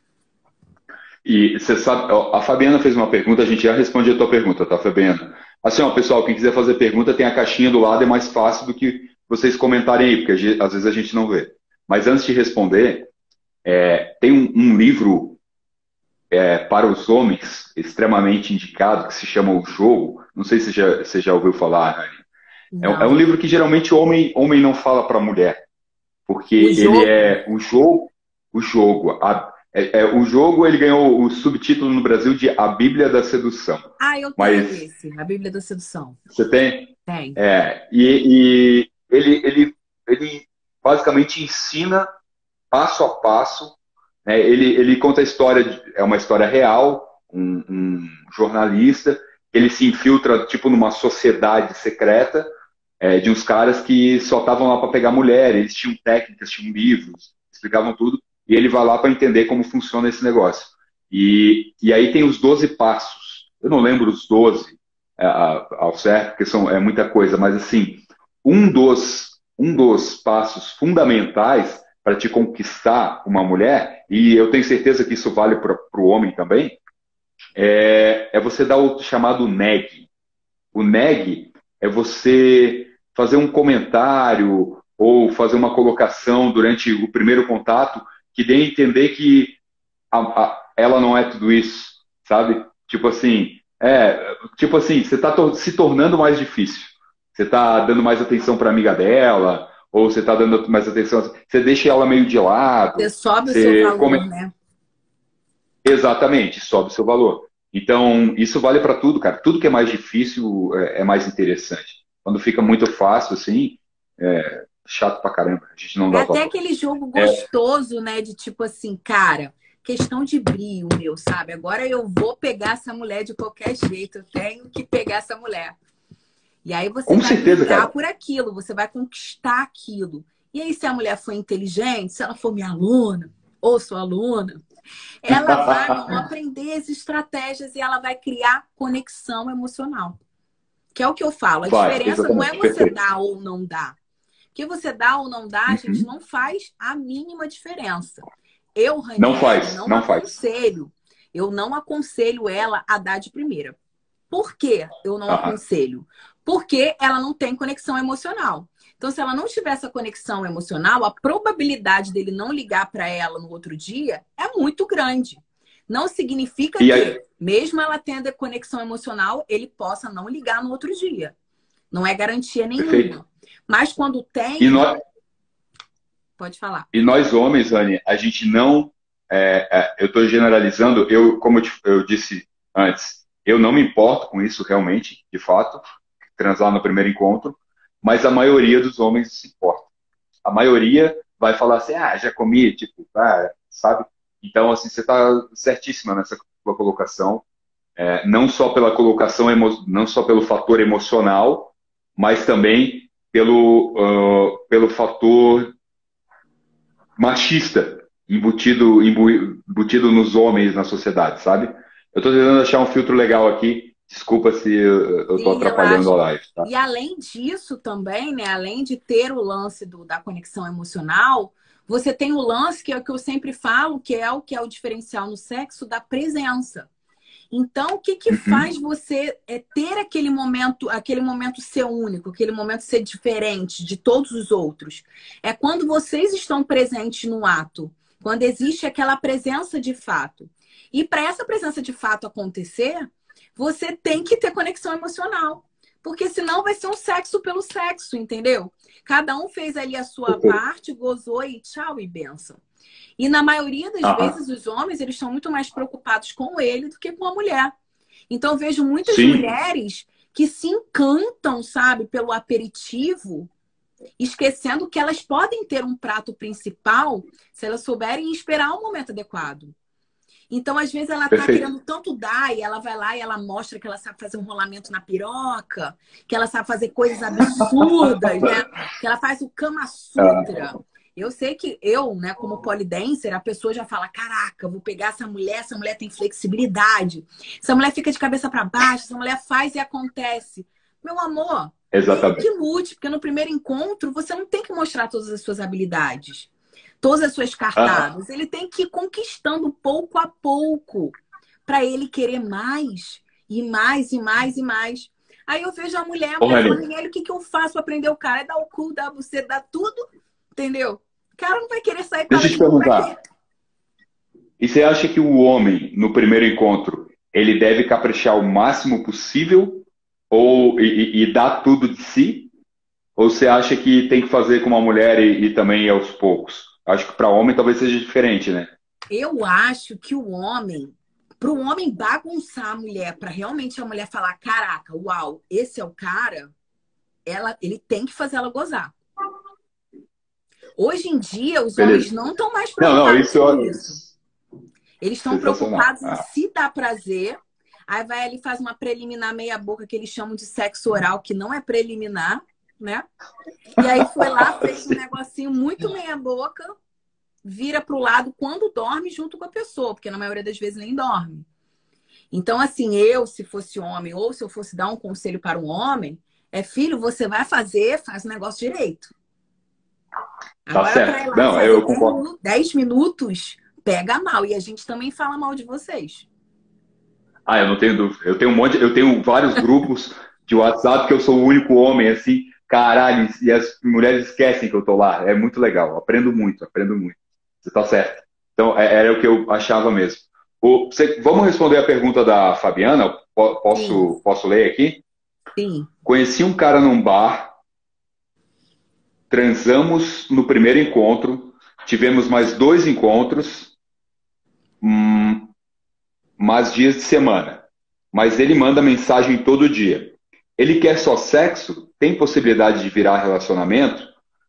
Speaker 2: e você sabe, ó, a Fabiana fez uma pergunta, a gente já responde a tua pergunta, tá, Fabiana? Assim, ó, pessoal, quem quiser fazer pergunta, tem a caixinha do lado, é mais fácil do que vocês comentarem aí, porque às vezes a gente não vê. Mas antes de responder, é, tem um, um livro é, para os homens extremamente indicado, que se chama O Jogo. Não sei se já, você já ouviu falar, Rani. É, é um
Speaker 1: Não.
Speaker 2: livro que geralmente homem, homem não fala para mulher, porque
Speaker 1: O
Speaker 2: ele
Speaker 1: jogo.
Speaker 2: é o jogo, o jogo. A, é, é, o jogo ele ganhou o subtítulo no Brasil de A Bíblia da Sedução.
Speaker 1: Ah, eu tenho
Speaker 2: Mas
Speaker 1: esse, a Bíblia da Sedução.
Speaker 2: você tem?
Speaker 1: Tem.
Speaker 2: É, e, e ele, ele, ele basicamente ensina passo a passo. Né? Ele, ele conta a história, de, é uma história real, um, um jornalista, ele se infiltra tipo numa sociedade secreta, é, de uns caras que só estavam lá para pegar mulher, eles tinham técnicas, tinham livros, explicavam tudo, e ele vai lá para entender como funciona esse negócio. E, e aí tem os doze passos. Eu não lembro os doze é, ao certo, porque são, é muita coisa, mas assim, um dos, um dos passos fundamentais para te conquistar uma mulher, e eu tenho certeza que isso vale para o homem também, é, é você dar o chamado neg. O neg é você fazer um comentário ou fazer uma colocação durante o primeiro contato que dê a entender que a, a, ela não é tudo isso, sabe? Tipo assim, é, tipo assim, você está tor se tornando mais difícil. Você está dando mais atenção para a amiga dela, ou você está dando mais atenção, você deixa ela meio de
Speaker 1: Você
Speaker 2: lado,
Speaker 1: sobe o seu
Speaker 2: você come...
Speaker 1: valor, né?
Speaker 2: Exatamente, sobe o seu valor. Então, isso vale para tudo, cara. Tudo que é mais difícil é, é mais interessante. Quando fica muito fácil, assim, é chato pra caramba. A gente não
Speaker 1: É
Speaker 2: dá
Speaker 1: até
Speaker 2: valor.
Speaker 1: aquele jogo
Speaker 2: É,
Speaker 1: gostoso, né? De tipo assim, cara, questão de brio, meu, sabe? Agora eu vou pegar essa mulher de qualquer jeito, eu tenho que pegar essa mulher. E aí você
Speaker 2: com
Speaker 1: vai
Speaker 2: certeza,
Speaker 1: brigar
Speaker 2: cara.
Speaker 1: por aquilo, você vai conquistar aquilo. E aí, se a mulher for inteligente, se ela for minha aluna, ou sua aluna, ela vai, meu amor, aprender as estratégias e ela vai criar conexão emocional. Que é o que eu falo. A
Speaker 2: Vai,
Speaker 1: diferença não é
Speaker 2: exatamente,
Speaker 1: você
Speaker 2: perfeito.
Speaker 1: dar ou não dar. Que você dá ou não dá, gente,
Speaker 2: Uhum.
Speaker 1: não faz a mínima diferença. Eu,
Speaker 2: Não
Speaker 1: Ranieri,
Speaker 2: faz,
Speaker 1: não
Speaker 2: não faz.
Speaker 1: aconselho. Eu não aconselho ela a dar de primeira. Por que eu não
Speaker 2: Aham.
Speaker 1: aconselho? Porque ela não tem conexão emocional. Então, se ela não tiver essa conexão emocional, a probabilidade dele não ligar para ela no outro dia é muito grande. Não significa
Speaker 2: E
Speaker 1: que,
Speaker 2: aí,
Speaker 1: mesmo ela tendo a conexão emocional, ele possa não ligar no outro dia. Não é garantia
Speaker 2: perfeito.
Speaker 1: nenhuma. Mas quando
Speaker 2: E
Speaker 1: tem,
Speaker 2: nós,
Speaker 1: pode falar.
Speaker 2: e nós homens, Anne, a gente não. É, é, eu estou generalizando, eu, como eu, te- eu disse antes, eu não me importo com isso realmente, de fato, transar no primeiro encontro, mas a maioria dos homens se importa. A maioria vai falar assim, ah, já comi, tipo, ah, sabe? Então, assim, você está certíssima nessa sua colocação, é, não só pela colocação, emo- não só pelo fator emocional, mas também pelo, ah, pelo fator machista embutido, imbu- embutido nos homens na sociedade, sabe? Eu estou tentando achar um filtro legal aqui, desculpa se eu estou
Speaker 1: Sim,
Speaker 2: atrapalhando a
Speaker 1: relaxa.
Speaker 2: live, tá?
Speaker 1: E além disso também, né? Além de ter o lance do, da conexão emocional, você tem o lance que é o que eu sempre falo, que é o que é o diferencial no sexo da presença. Então, o que que faz
Speaker 2: Uhum.
Speaker 1: você é, ter aquele momento, aquele momento ser único, aquele momento ser diferente de todos os outros? É quando vocês estão presentes no ato, quando existe aquela presença de fato. E para essa presença de fato acontecer, você tem que ter conexão emocional. Porque senão vai ser um sexo pelo sexo, entendeu? Cada um fez ali a sua
Speaker 2: Perfeito.
Speaker 1: parte, gozou e tchau e benção. E na maioria das
Speaker 2: Aham.
Speaker 1: vezes, os homens, eles estão muito mais preocupados com ele do que com a mulher. Então, eu vejo muitas
Speaker 2: Sim,
Speaker 1: mulheres que se encantam, sabe, pelo aperitivo, esquecendo que elas podem ter um prato principal se elas souberem esperar o momento adequado. Então, às vezes, ela tá
Speaker 2: perfeito.
Speaker 1: querendo tanto dar e ela vai lá e ela mostra que ela sabe fazer um rolamento na piroca, que ela sabe fazer coisas absurdas, né? Que ela faz o Kama
Speaker 2: Ah,
Speaker 1: Sutra. Eu sei que eu, né, como polidancer, a pessoa já fala: caraca, vou pegar essa mulher, essa mulher tem flexibilidade, essa mulher fica de cabeça para baixo, essa mulher faz e acontece. Meu amor, ele que
Speaker 2: exatamente.
Speaker 1: lute, porque no primeiro encontro você não tem que mostrar todas as suas habilidades, todas as suas
Speaker 2: Aham.
Speaker 1: cartadas. Ele tem que ir conquistando pouco a pouco para ele querer mais e mais e mais e mais. Aí eu vejo a mulher, a
Speaker 2: Ô,
Speaker 1: mulher
Speaker 2: Rani,
Speaker 1: falando: Daniela, o que, que eu faço para aprender o cara? É dar o cu, dar você, dar tudo, entendeu? O cara não vai querer sair com
Speaker 2: deixa
Speaker 1: ela
Speaker 2: eu te
Speaker 1: de novo pra
Speaker 2: perguntar.
Speaker 1: quê?
Speaker 2: E você acha que o homem, no primeiro encontro, ele deve caprichar o máximo possível ou e, e- e dar tudo de si? Ou você acha que tem que fazer com uma mulher e, e também aos poucos? Acho que para homem talvez seja diferente, né?
Speaker 1: Eu acho que o homem, para o homem bagunçar a mulher, para realmente a mulher falar: caraca, uau, esse é o cara, ela, ele tem que fazer ela gozar. Hoje em dia, os homens
Speaker 2: Beleza.
Speaker 1: não estão mais
Speaker 2: Não, não,
Speaker 1: preocupados
Speaker 2: isso
Speaker 1: com
Speaker 2: é
Speaker 1: isso. Eles estão
Speaker 2: sensacional.
Speaker 1: preocupados em
Speaker 2: Ah,
Speaker 1: se dar prazer. Aí vai ali, faz uma preliminar meia boca que eles chamam de sexo oral, que não é preliminar, né? E aí foi lá, fez um
Speaker 2: sim.
Speaker 1: negocinho muito meia boca, vira pro lado quando dorme junto com a pessoa, porque na maioria das vezes nem dorme. Então, assim, eu, se fosse homem, ou se eu fosse dar um conselho para um homem, é: filho, você vai fazer, faz o negócio direito.
Speaker 2: Tá
Speaker 1: Agora, para ir
Speaker 2: certo.
Speaker 1: lá e
Speaker 2: Não,
Speaker 1: fazer
Speaker 2: eu
Speaker 1: dez
Speaker 2: concordo.
Speaker 1: minu- dez minutos, pega mal. E a gente também fala mal de vocês.
Speaker 2: Ah, eu não tenho dúvida. Eu tenho um monte, eu tenho vários grupos de WhatsApp que eu sou o único homem, assim, caralho, e as mulheres esquecem que eu tô lá. É muito legal. Aprendo muito, aprendo muito. Você tá certo. Então, é- era o que eu achava mesmo. O- você- vamos responder a pergunta da Fabiana? Po-
Speaker 1: Sim,
Speaker 2: Posso, posso ler aqui?
Speaker 1: sim.
Speaker 2: Conheci um cara num bar, transamos no primeiro encontro, tivemos mais dois encontros, hum, mais dias de semana. Mas ele manda mensagem todo dia. Ele quer só sexo? Tem possibilidade de virar relacionamento?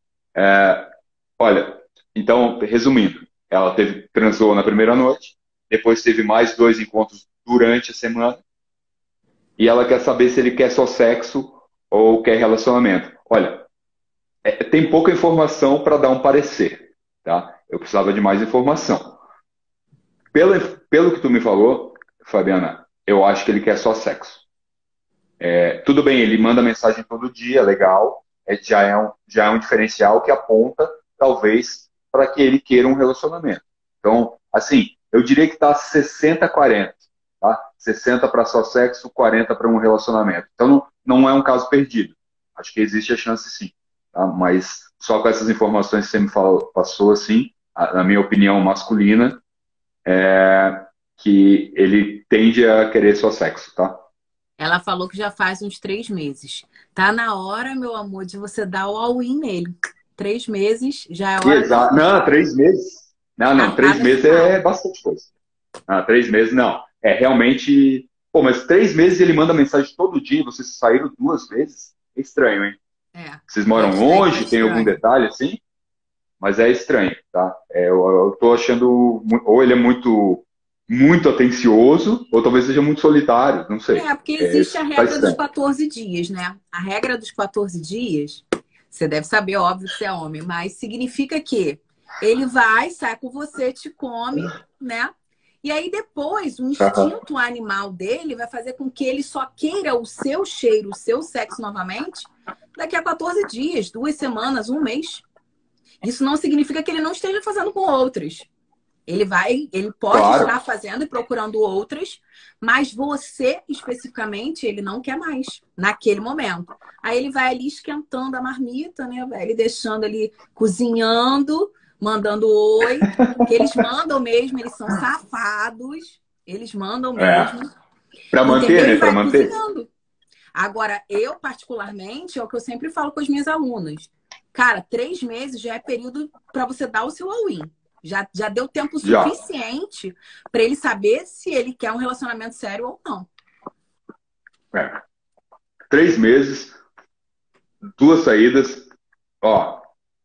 Speaker 2: Olha, então, resumindo, ela teve, transou na primeira noite, depois teve mais dois encontros durante a semana, e ela quer saber se ele quer só sexo ou quer relacionamento. Olha, é- tem pouca informação para dar um parecer, tá? Eu precisava de mais informação. Pelo, pelo que tu me falou, Fabiana, eu acho que ele quer só sexo. É, tudo bem, ele manda mensagem todo dia, legal, é, já, é um, já é um diferencial que aponta, talvez, para que ele queira um relacionamento. Então, assim, eu diria que está sessenta a quarenta, tá? sessenta para só sexo, quarenta para um relacionamento. Então, não, não é um caso perdido. Acho que existe a chance sim, tá? Mas só com essas informações que você me falou, passou, assim, a- na minha opinião masculina, que ele tende a querer só sexo, tá?
Speaker 1: Ela falou que já faz uns três meses. Tá na hora, meu amor, de você dar o all-in nele. Três meses já é hora da
Speaker 2: Exato.
Speaker 1: gente
Speaker 2: Não, três meses. Não, não, três
Speaker 1: cartada
Speaker 2: meses é
Speaker 1: final.
Speaker 2: bastante coisa. Ah, três meses não. É realmente. Pô, mas três meses ele manda mensagem todo dia e vocês saíram duas vezes? É estranho, hein?
Speaker 1: É,
Speaker 2: Vocês
Speaker 1: eu
Speaker 2: moram
Speaker 1: achei que tá
Speaker 2: longe? Tem algum
Speaker 1: estranho.
Speaker 2: detalhe assim? Mas é estranho, tá? É, eu, eu tô achando. mu- Ou ele é muito, muito atencioso, ou talvez seja muito solitário, não sei.
Speaker 1: É, porque
Speaker 2: É,
Speaker 1: existe a
Speaker 2: tá
Speaker 1: regra dos
Speaker 2: estranho.
Speaker 1: quatorze dias, né? A regra dos quatorze dias, você deve saber, óbvio, que você é homem, mas significa que ele vai, sai com você, te come, né? E aí depois, o
Speaker 2: Aham.
Speaker 1: instinto animal dele vai fazer com que ele só queira o seu cheiro, o seu sexo novamente daqui a quatorze dias, duas semanas, um mês. Isso não significa que ele não esteja fazendo com outras. Ele vai, ele pode
Speaker 2: Claro,
Speaker 1: estar fazendo e procurando outras, mas você especificamente ele não quer mais naquele momento. Aí ele vai ali esquentando a marmita, né? Vai ele deixando ali cozinhando, mandando oi, que eles mandam mesmo, eles são safados, eles mandam
Speaker 2: é.
Speaker 1: mesmo,
Speaker 2: Para manter,
Speaker 1: entendeu?
Speaker 2: né?
Speaker 1: E
Speaker 2: Para
Speaker 1: vai
Speaker 2: manter.
Speaker 1: cozinhando. Agora, eu particularmente, é o que eu sempre falo com as minhas alunas. Cara, três meses já é período para você dar o seu all-in. Já, já deu tempo
Speaker 2: Já.
Speaker 1: suficiente para ele saber se ele quer um relacionamento sério ou não.
Speaker 2: É. Três meses, duas saídas, ó,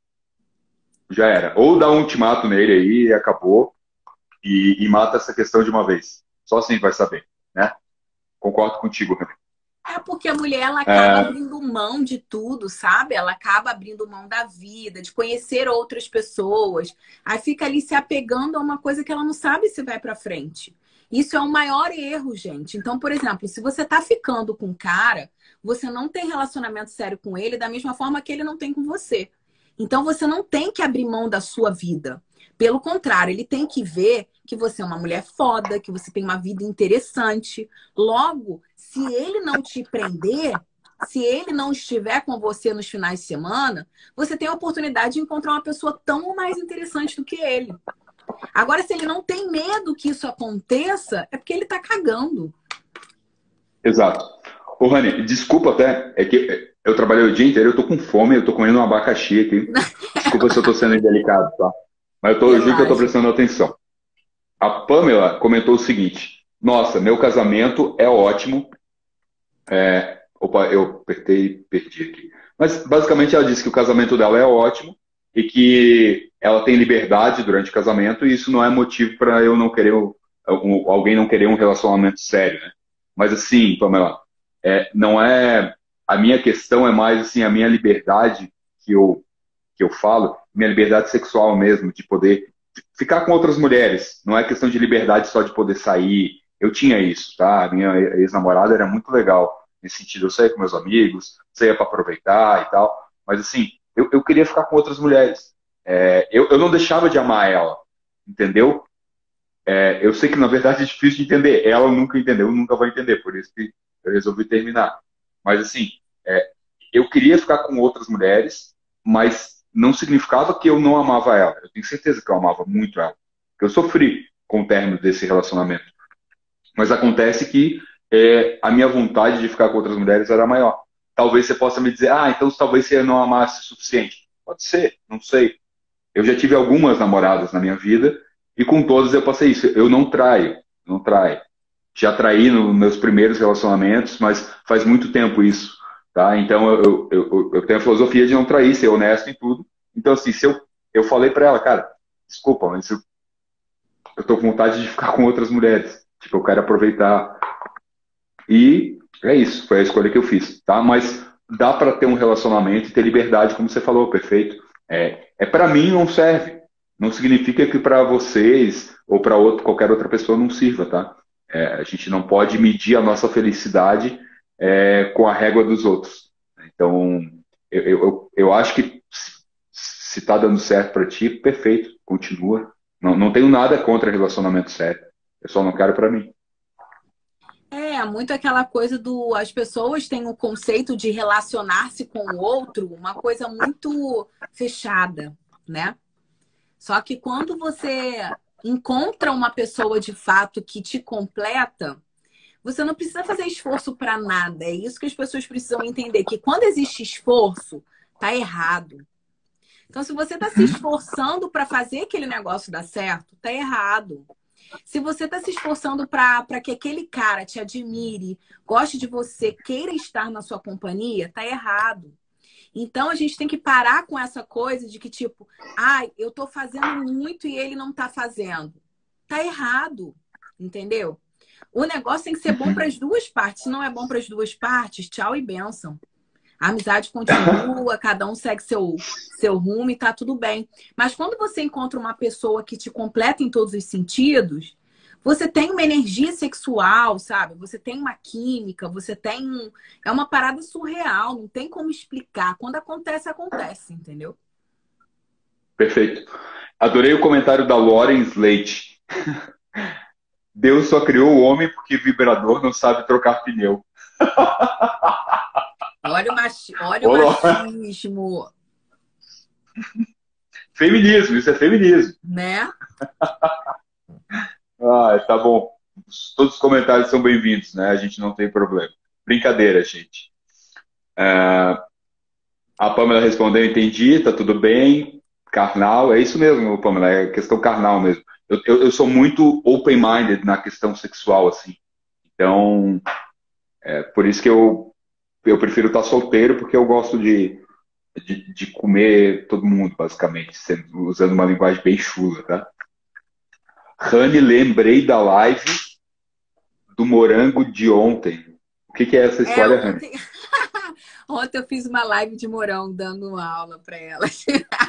Speaker 2: já era. Ou dá um ultimato nele aí e acabou, e, e mata essa questão de uma vez. Só assim vai saber, né? Concordo contigo, Renan.
Speaker 1: É porque a mulher ela acaba
Speaker 2: É,
Speaker 1: abrindo mão de tudo, sabe? Ela acaba abrindo mão da vida, de conhecer outras pessoas. Aí fica ali se apegando a uma coisa que ela não sabe se vai pra frente. Isso é o maior erro, gente. Então, por exemplo, se você tá ficando com um cara, você não tem relacionamento sério com ele da mesma forma que ele não tem com você. Então, você não tem que abrir mão da sua vida. Pelo contrário, ele tem que ver que você é uma mulher foda, que você tem uma vida interessante. Logo, se ele não te prender, se ele não estiver com você nos finais de semana, você tem a oportunidade de encontrar uma pessoa tão ou mais interessante do que ele. Agora, se ele não tem medo que isso aconteça, é porque ele tá cagando.
Speaker 2: exato. Ô, Rani, desculpa até, é que eu trabalhei o dia inteiro, eu tô com fome, eu tô comendo um abacaxi aqui. Desculpa se eu tô sendo indelicado, tá? Mas eu, tô, eu juro que eu tô
Speaker 1: Relaxa.
Speaker 2: prestando atenção. A Pamela comentou o seguinte: Nossa, meu casamento é ótimo. Opa, eu apertei, perdi aqui. Mas basicamente ela disse que o casamento dela é ótimo e que ela tem liberdade durante o casamento e isso não é motivo para eu não querer um- um- alguém não querer um relacionamento sério, né? Mas assim, Pamela, é, não é a minha questão é mais assim a minha liberdade que eu que eu falo, minha liberdade sexual mesmo, de poder ficar com outras mulheres. Não é questão de liberdade só de poder sair. Eu tinha isso, tá? A minha ex-namorada era muito legal nesse sentido. Eu saía com meus amigos, saía para aproveitar e tal. Mas assim, eu, eu queria ficar com outras mulheres. É, eu, eu não deixava de amar ela, entendeu? É, eu sei que na verdade é difícil de entender. Ela nunca entendeu, nunca vai entender. Por isso que eu resolvi terminar. Mas assim, é, eu queria ficar com outras mulheres, mas não significava que eu não amava ela. Eu tenho certeza que eu amava muito ela. Eu sofri com o término desse relacionamento. Mas acontece que é, a minha vontade de ficar com outras mulheres era maior. Talvez você possa me dizer, ah, então talvez você não amasse o suficiente. Pode ser, não sei. Eu já tive algumas namoradas na minha vida e com todas eu passei isso. Eu não traio, não traio. Já traí nos meus primeiros relacionamentos, mas faz muito tempo isso, tá? Então eu, eu, eu, eu tenho a filosofia de não trair, ser honesto em tudo. Então assim, se eu, eu falei pra ela, cara, desculpa, mas eu, eu tô com vontade de ficar com outras mulheres. Tipo, eu quero aproveitar. E é isso, foi a escolha que eu fiz, tá? Mas dá pra ter um relacionamento e ter liberdade, como você falou, perfeito. É, é para mim não serve. Não significa que para vocês ou para outro, qualquer outra pessoa não sirva, tá? É, a gente não pode medir a nossa felicidade é, com a régua dos outros. Então, eu, eu, eu acho que se está dando certo para ti, perfeito, continua. Não, não tenho nada contra relacionamento sério. Eu só não quero para mim.
Speaker 1: É, muito aquela coisa do... As pessoas têm o conceito de relacionar-se com o outro, uma coisa muito fechada, né? Só que quando você encontra uma pessoa de fato que te completa, você não precisa fazer esforço para nada. É isso que as pessoas precisam entender, que quando existe esforço, tá errado. Então, se você está se esforçando para fazer aquele negócio dar certo, tá errado. Se você está se esforçando para que aquele cara te admire, goste de você, queira estar na sua companhia, tá errado. Então, a gente tem que parar com essa coisa de que, tipo, ai, ah, eu tô fazendo muito e ele não tá fazendo. Tá errado, entendeu? O negócio tem que ser bom para as duas partes. Se não é bom para as duas partes, tchau e bênção. A amizade continua, cada um segue seu, seu rumo e tá tudo bem. Mas quando você encontra uma pessoa que te completa em todos os sentidos, você tem uma energia sexual, sabe? Você tem uma química, você tem... Um... É uma parada surreal, não tem como explicar. Quando acontece, acontece, entendeu?
Speaker 2: Perfeito. Adorei o comentário da Lauren Slate. Deus só criou o homem porque vibrador não sabe trocar pneu.
Speaker 1: Olha o, machi... Olha o machismo.
Speaker 2: Feminismo, isso é feminismo.
Speaker 1: Né?
Speaker 2: Ah, tá bom. Todos os comentários são bem-vindos, né? A gente não tem problema. Brincadeira, gente. Uh, a Pamela respondeu, entendi, tá tudo bem. Carnal, é isso mesmo, Pamela, é questão carnal mesmo. Eu, eu, eu sou muito open-minded na questão sexual, assim. Então, é por isso que eu, eu prefiro estar solteiro, porque eu gosto de, de, de comer todo mundo, basicamente, sendo, usando uma linguagem bem chula, tá? Rani, lembrei da live do morango de ontem. O que, que é essa história,
Speaker 1: é,
Speaker 2: Rani?
Speaker 1: ontem... ontem eu fiz uma live de morango dando uma aula para elas.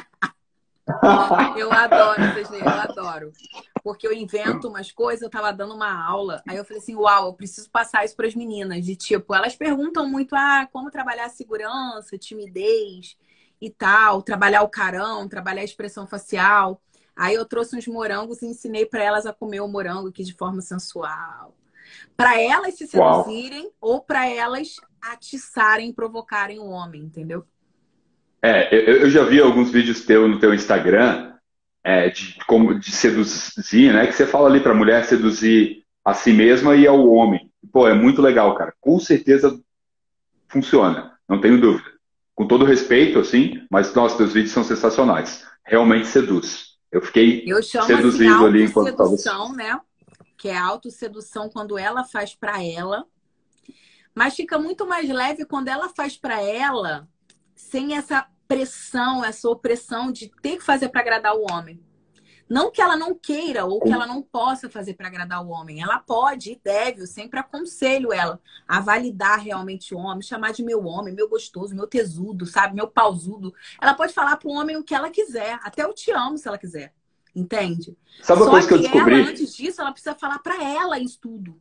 Speaker 1: Eu adoro essas, eu adoro. Porque eu invento umas coisas, eu tava dando uma aula, aí eu falei assim, uau, eu preciso passar isso para as meninas. De tipo, elas perguntam muito, ah, como trabalhar a segurança, timidez e tal, trabalhar o carão, trabalhar a expressão facial. Aí eu trouxe uns morangos e ensinei para elas a comer o morango aqui de forma sensual. Para elas se seduzirem, uau, ou para elas atiçarem, provocarem o homem, entendeu?
Speaker 2: É, eu, eu já vi alguns vídeos teus no teu Instagram é, de como de seduzir, né? Que você fala ali para a mulher seduzir a si mesma e ao homem. Pô, é muito legal, cara. Com certeza funciona, não tenho dúvida. Com todo respeito, assim, mas nossa, teus vídeos são sensacionais. Realmente seduz. Eu fiquei
Speaker 1: eu chamo
Speaker 2: seduzido
Speaker 1: assim,
Speaker 2: ali enquanto estava.
Speaker 1: Autosedução, né? Que é autossedução quando ela faz para ela. Mas fica muito mais leve quando ela faz para ela sem essa pressão, essa opressão de ter que fazer para agradar o homem. Não que ela não queira ou que ela não possa fazer para agradar o homem. Ela pode e deve, eu sempre aconselho ela a validar realmente o homem, chamar de meu homem, meu gostoso, meu tesudo, sabe? Meu pausudo. Ela pode falar pro homem o que ela quiser, até eu te amo se ela quiser. Entende?
Speaker 2: Sabe uma
Speaker 1: Só
Speaker 2: coisa que eu
Speaker 1: que
Speaker 2: descobri?
Speaker 1: ela, antes disso, ela precisa falar para ela isso tudo.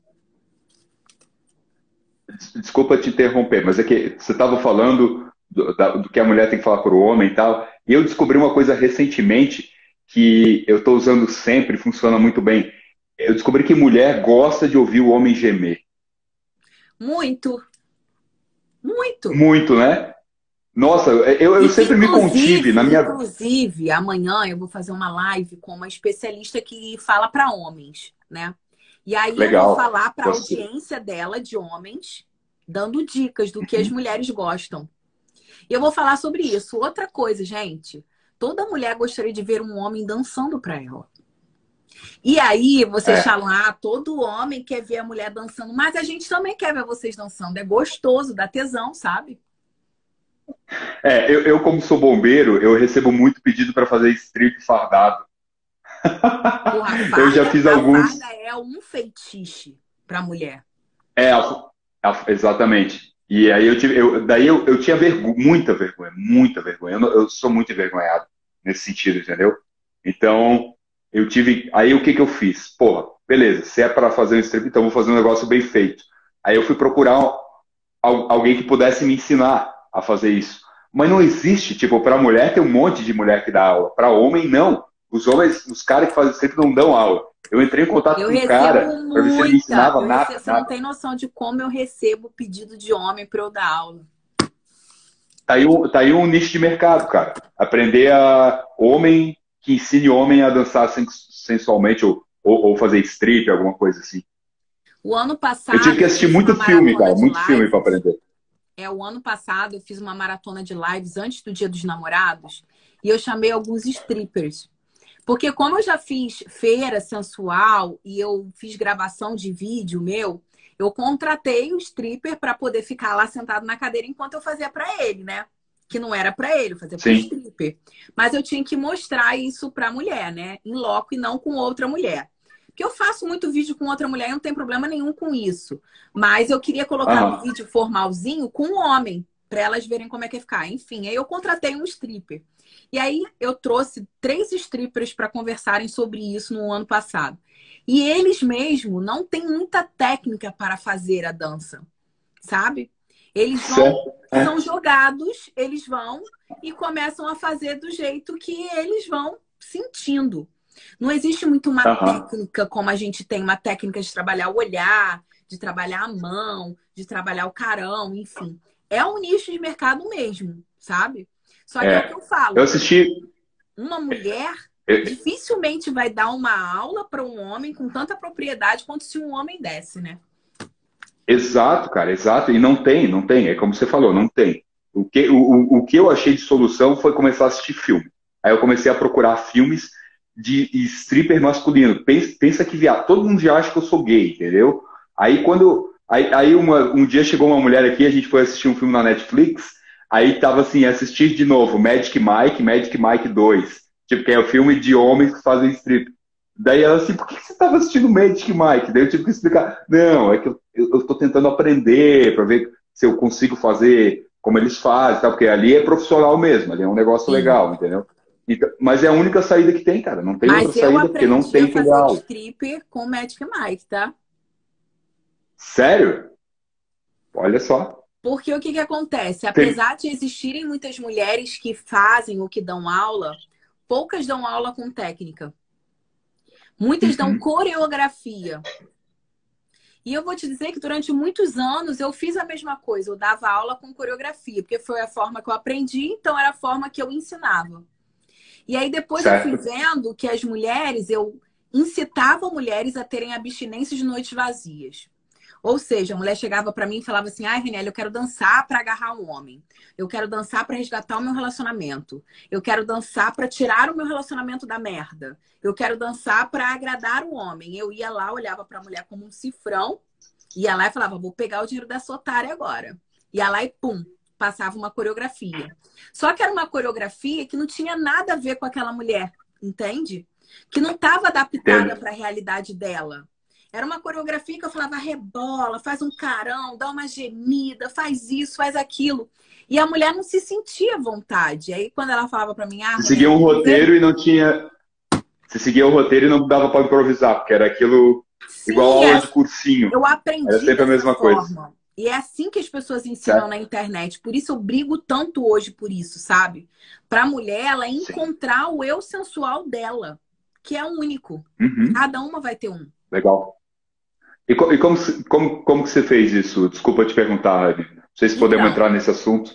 Speaker 2: Desculpa te interromper, mas é que você estava falando do, da, do que a mulher tem que falar para o homem e tal, e eu descobri uma coisa recentemente que eu estou usando sempre, funciona muito bem. Eu descobri que mulher gosta de ouvir o homem gemer.
Speaker 1: Muito. Muito.
Speaker 2: Muito, né? Nossa, eu, eu
Speaker 1: Isso,
Speaker 2: sempre me contive na
Speaker 1: inclusive,
Speaker 2: minha.
Speaker 1: inclusive, amanhã eu vou fazer uma live com uma especialista que fala para homens, né? E aí eu vou
Speaker 2: Legal.
Speaker 1: falar para a
Speaker 2: Gostei.
Speaker 1: audiência dela de homens, dando dicas do que as
Speaker 2: Uhum.
Speaker 1: mulheres gostam. E eu vou falar sobre isso. Outra coisa, gente, toda mulher gostaria de ver um homem dançando para ela. E aí vocês
Speaker 2: É.
Speaker 1: falam, ah, todo homem quer ver a mulher dançando, mas a gente também quer ver vocês dançando. É gostoso, dá tesão, sabe?
Speaker 2: É, eu, eu, como sou bombeiro, eu recebo muito pedido para fazer strip fardado.
Speaker 1: Porra, a
Speaker 2: Eu já
Speaker 1: farda,
Speaker 2: fiz
Speaker 1: a farda
Speaker 2: alguns.
Speaker 1: é um feitiço para mulher.
Speaker 2: É, a- a- exatamente. E aí eu tive, eu, daí eu, eu tinha vergo- muita vergonha, muita vergonha. Eu, não- eu sou muito envergonhado nesse sentido, entendeu? Então, eu tive. Aí o que que eu fiz? Porra, beleza, se é para fazer um strip, então eu vou fazer um negócio bem feito. Aí eu fui procurar al- alguém que pudesse me ensinar a fazer isso. Mas não existe, tipo, para mulher tem um monte de mulher que dá aula. Para homem, não. Os homens, os caras que fazem strip não dão aula. Eu entrei em contato
Speaker 1: Eu
Speaker 2: com um
Speaker 1: recebo
Speaker 2: cara para ver se ele me
Speaker 1: muita.
Speaker 2: ensinava
Speaker 1: Eu
Speaker 2: nada,
Speaker 1: recebo, você não
Speaker 2: nada.
Speaker 1: tem noção de como eu recebo pedido de homem para eu dar aula.
Speaker 2: Tá aí, um, tá aí um nicho de mercado, cara. Aprender a homem que ensine homem a dançar sen- sensualmente ou, ou, ou fazer strip, alguma coisa assim.
Speaker 1: O ano
Speaker 2: Eu tive
Speaker 1: passado
Speaker 2: que
Speaker 1: eu
Speaker 2: assistir
Speaker 1: fiz uma
Speaker 2: muito filme,
Speaker 1: maratona
Speaker 2: cara,
Speaker 1: de
Speaker 2: muito filme para
Speaker 1: lives.
Speaker 2: aprender.
Speaker 1: É, o ano passado eu fiz uma maratona de lives antes do Dia dos Namorados e eu chamei alguns strippers. Porque como eu já fiz feira sensual e eu fiz gravação de vídeo meu, eu contratei o stripper para poder ficar lá sentado na cadeira enquanto eu fazia para ele, né? Que não era para ele, eu fazia para o
Speaker 2: Sim.
Speaker 1: stripper. Mas eu tinha que mostrar isso para a mulher, né? Em loco e não com outra mulher. Porque eu faço muito vídeo com outra mulher e não tem problema nenhum com isso. Mas eu queria colocar no
Speaker 2: Aham.
Speaker 1: vídeo formalzinho com um homem, para elas verem como é que ia ficar. Enfim, aí eu contratei um stripper. E aí eu trouxe três strippers para conversarem sobre isso no ano passado. E eles mesmo não têm muita técnica para fazer a dança, sabe? Eles vão,
Speaker 2: Certo.
Speaker 1: são
Speaker 2: É.
Speaker 1: jogados, eles vão e começam a fazer do jeito que eles vão sentindo. Não existe muito uma
Speaker 2: Aham.
Speaker 1: técnica como a gente tem, uma técnica de trabalhar o olhar, de trabalhar a mão, de trabalhar o carão, enfim. É um nicho de mercado mesmo, sabe? Só que é o que
Speaker 2: É.
Speaker 1: eu
Speaker 2: Eu
Speaker 1: falo,
Speaker 2: assisti.
Speaker 1: uma mulher
Speaker 2: eu-
Speaker 1: dificilmente vai dar uma aula para um homem com tanta propriedade quanto se um homem desse, né?
Speaker 2: Exato, cara, exato. E não tem, não tem. É como você falou, não tem. O que, o, o o que eu achei de solução foi começar a assistir filme. Aí eu comecei a procurar filmes de stripper masculino. Pensa, pensa que viado, todo mundo já acha que eu sou gay, entendeu? Aí quando. Aí, aí uma- um dia chegou uma mulher aqui, a gente foi assistir um filme na Netflix, aí tava assim, assistir de novo, Magic Mike, Magic Mike dois. Tipo, que é o filme de homens que fazem strip. Daí ela assim, por que você estava assistindo Magic Mike? Daí eu tive que explicar. Não, é que eu, eu, eu tô tentando aprender para ver se eu consigo fazer como eles fazem, tá? Porque ali é profissional mesmo, ali é um negócio
Speaker 1: Sim.
Speaker 2: legal, entendeu? Então, mas é a única saída que tem, cara. Não tem outra
Speaker 1: Mas eu
Speaker 2: saída, porque não
Speaker 1: aprendi a
Speaker 2: tem
Speaker 1: fazer
Speaker 2: filial.
Speaker 1: stripper com o Magic Mike, tá?
Speaker 2: Sério? Olha só.
Speaker 1: Porque o que que acontece?
Speaker 2: Tem...
Speaker 1: Apesar de existirem muitas mulheres que fazem ou que dão aula, poucas dão aula com técnica. Muitas dão
Speaker 2: Uhum.
Speaker 1: coreografia. E eu vou te dizer que durante muitos anos eu fiz a mesma coisa. Eu dava aula com coreografia, porque foi a forma que eu aprendi, então era a forma que eu ensinava. E aí depois eu fui
Speaker 2: Certo.
Speaker 1: vendo que as mulheres, eu incitava mulheres a terem abstinência de noites vazias. Ou seja, a mulher chegava pra mim e falava assim: ai, Renelle, eu quero dançar pra agarrar um homem. Eu quero dançar pra resgatar o meu relacionamento. Eu quero dançar pra tirar o meu relacionamento da merda. Eu quero dançar pra agradar o homem. Eu ia lá, olhava pra mulher como um cifrão, ia lá e falava: vou pegar o dinheiro dessa otária agora. Ia lá e pum, passava uma coreografia. Só que era uma coreografia que não tinha nada a ver com aquela mulher, entende? Que não estava adaptada
Speaker 2: Entendo.
Speaker 1: para a realidade dela. Era uma coreografia que eu falava: rebola, faz um carão, dá uma gemida, faz isso, faz aquilo. E a mulher não se sentia à vontade. Aí quando ela falava para mim: ah,
Speaker 2: Você seguia um
Speaker 1: Renelle, você...
Speaker 2: roteiro e não tinha. Você seguia o roteiro e não dava para improvisar, porque era aquilo igual
Speaker 1: Sim,
Speaker 2: aula
Speaker 1: é...
Speaker 2: de cursinho.
Speaker 1: eu
Speaker 2: Era
Speaker 1: aprendi
Speaker 2: sempre a
Speaker 1: dessa
Speaker 2: mesma coisa.
Speaker 1: forma. E é assim que as pessoas ensinam
Speaker 2: Certo?
Speaker 1: na internet. Por isso eu brigo tanto hoje por isso, sabe? Para a mulher, ela
Speaker 2: Sim.
Speaker 1: encontrar o eu sensual dela, que é único.
Speaker 2: Uhum.
Speaker 1: Cada uma vai ter um.
Speaker 2: Legal. E, co- e como, se- como, como que você fez isso? Desculpa te perguntar, Ravi. Não sei se podemos
Speaker 1: Então,
Speaker 2: entrar nesse assunto.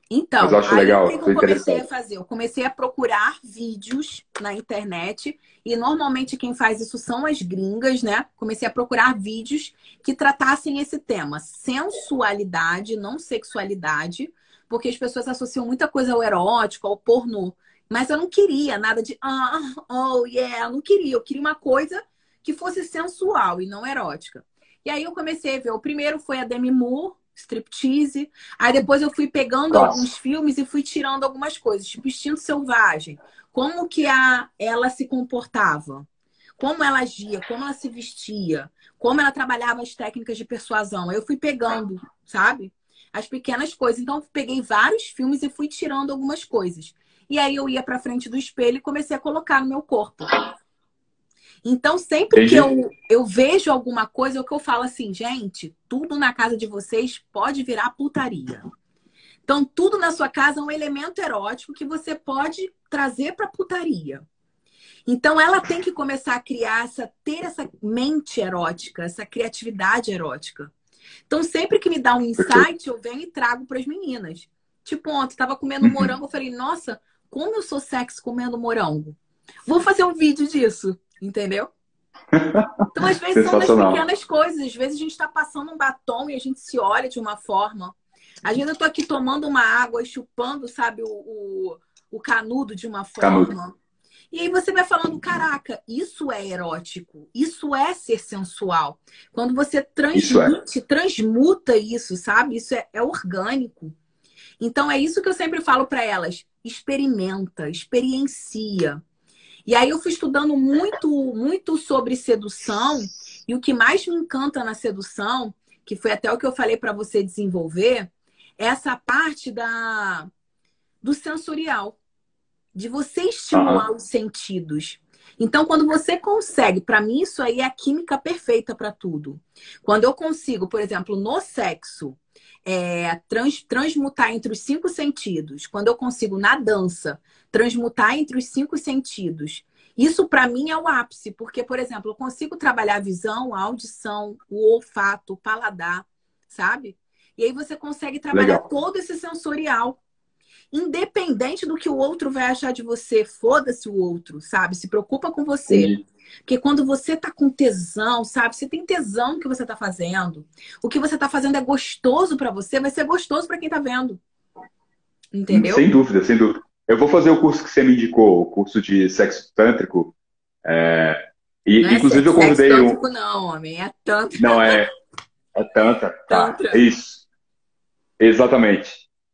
Speaker 2: Mas eu
Speaker 1: Então,
Speaker 2: acho
Speaker 1: aí o
Speaker 2: legal,
Speaker 1: que que
Speaker 2: tô
Speaker 1: eu comecei a
Speaker 2: interessado.
Speaker 1: fazer? Eu comecei a procurar vídeos na internet e normalmente quem faz isso são as gringas, né? Comecei a procurar vídeos que tratassem esse tema, sensualidade, não sexualidade, porque as pessoas associam muita coisa ao erótico, ao pornô. Mas eu não queria nada de ah, oh yeah, eu não queria. Eu queria uma coisa que fosse sensual e não erótica. E aí eu comecei a ver. O primeiro foi a Demi Moore, striptease. Aí depois eu fui pegando alguns
Speaker 2: Clássico.
Speaker 1: filmes e fui tirando algumas coisas, tipo Instinto Selvagem. Como que a, ela se comportava? Como ela agia? Como ela se vestia? Como ela trabalhava as técnicas de persuasão? Aí eu fui pegando, sabe? As pequenas coisas. Então, eu peguei vários filmes e fui tirando algumas coisas. E aí eu ia pra frente do espelho e comecei a colocar no meu corpo. Então, sempre que
Speaker 2: Entendi?
Speaker 1: eu, eu vejo alguma coisa, é o que eu falo assim, gente, tudo na casa de vocês pode virar putaria. Então, tudo na sua casa é um elemento erótico que você pode trazer para putaria. Então, ela tem que começar a criar, essa, ter essa mente erótica, essa criatividade erótica. Então, sempre que me dá um
Speaker 2: Perfeito.
Speaker 1: insight, eu venho e trago para as meninas. Tipo, ontem, eu tava comendo
Speaker 2: Uhum.
Speaker 1: morango, eu falei, nossa, como eu sou sexy comendo morango. Vou fazer um vídeo disso, entendeu? Então, às vezes, são das
Speaker 2: Sensacional.
Speaker 1: pequenas coisas. Às vezes, a gente está passando um batom e a gente se olha de uma forma. Às vezes, eu tô aqui tomando uma água e chupando, sabe, o, o, o canudo de uma
Speaker 2: Canudo.
Speaker 1: forma. E aí você vai falando, caraca, isso é erótico, isso é ser sensual. Quando você
Speaker 2: Isso é.
Speaker 1: transmite, transmuta isso, sabe? Isso é, é orgânico. Então, é isso que eu sempre falo para elas. Experimenta, experiencia. E aí eu fui estudando muito, muito sobre sedução, e o que mais me encanta na sedução, que foi até o que eu falei para você desenvolver, é essa parte da, do sensorial, de você estimular
Speaker 2: Aham.
Speaker 1: os sentidos. Então, quando você consegue, para mim isso aí é a química perfeita para tudo. Quando eu consigo, por exemplo, no sexo, é, trans, transmutar entre os cinco sentidos, quando eu consigo na dança transmutar entre os cinco sentidos, isso para mim é o ápice, porque, por exemplo, eu consigo trabalhar a visão, a audição, o olfato, o paladar, sabe? E aí você consegue trabalhar
Speaker 2: Legal.
Speaker 1: todo esse sensorial. Independente do que o outro vai achar de você, foda-se o outro, sabe? Se preocupa com você.
Speaker 2: Entendi.
Speaker 1: Porque quando você tá com tesão, sabe? Você tem tesão no que você tá fazendo. O que você tá fazendo é gostoso pra você, vai ser gostoso pra quem tá vendo.
Speaker 2: Hum,
Speaker 1: Entendeu?
Speaker 2: Sem dúvida, sem dúvida. Eu vou fazer o curso que você me indicou, o curso de sexo tântrico. É,
Speaker 1: Não
Speaker 2: e,
Speaker 1: é
Speaker 2: inclusive, eu
Speaker 1: sexo
Speaker 2: convidei um.
Speaker 1: tântrico, não, homem. É tantra.
Speaker 2: Não, é, é tantra, tá? É
Speaker 1: Tantra.
Speaker 2: isso, exatamente.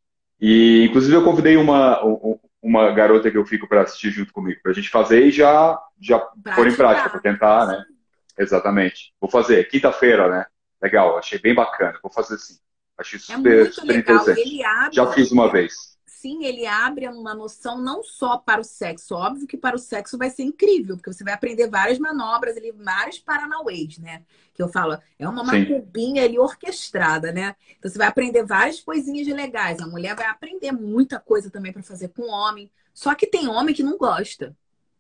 Speaker 2: E, inclusive, eu convidei uma, um- uma garota que eu fico para assistir junto comigo, para a gente fazer e já, já pôr em prática, para
Speaker 1: Praticar.
Speaker 2: tentar, né? Exatamente. Vou fazer, quinta-feira, né? Legal, achei bem bacana. Vou fazer sim. Achei
Speaker 1: É
Speaker 2: super,
Speaker 1: muito
Speaker 2: super
Speaker 1: legal. E
Speaker 2: interessante.
Speaker 1: ele
Speaker 2: Já
Speaker 1: abre,
Speaker 2: fiz uma vez.
Speaker 1: sim, ele abre uma noção não só para o sexo. Óbvio que para o sexo vai ser incrível, porque você vai aprender várias manobras, ali, vários paranauês, né? Que eu falo, é uma
Speaker 2: Sim,
Speaker 1: macumbinha ali orquestrada, né? Então você vai aprender várias coisinhas legais. A mulher vai aprender muita coisa também para fazer com o homem. Só que tem homem que não gosta.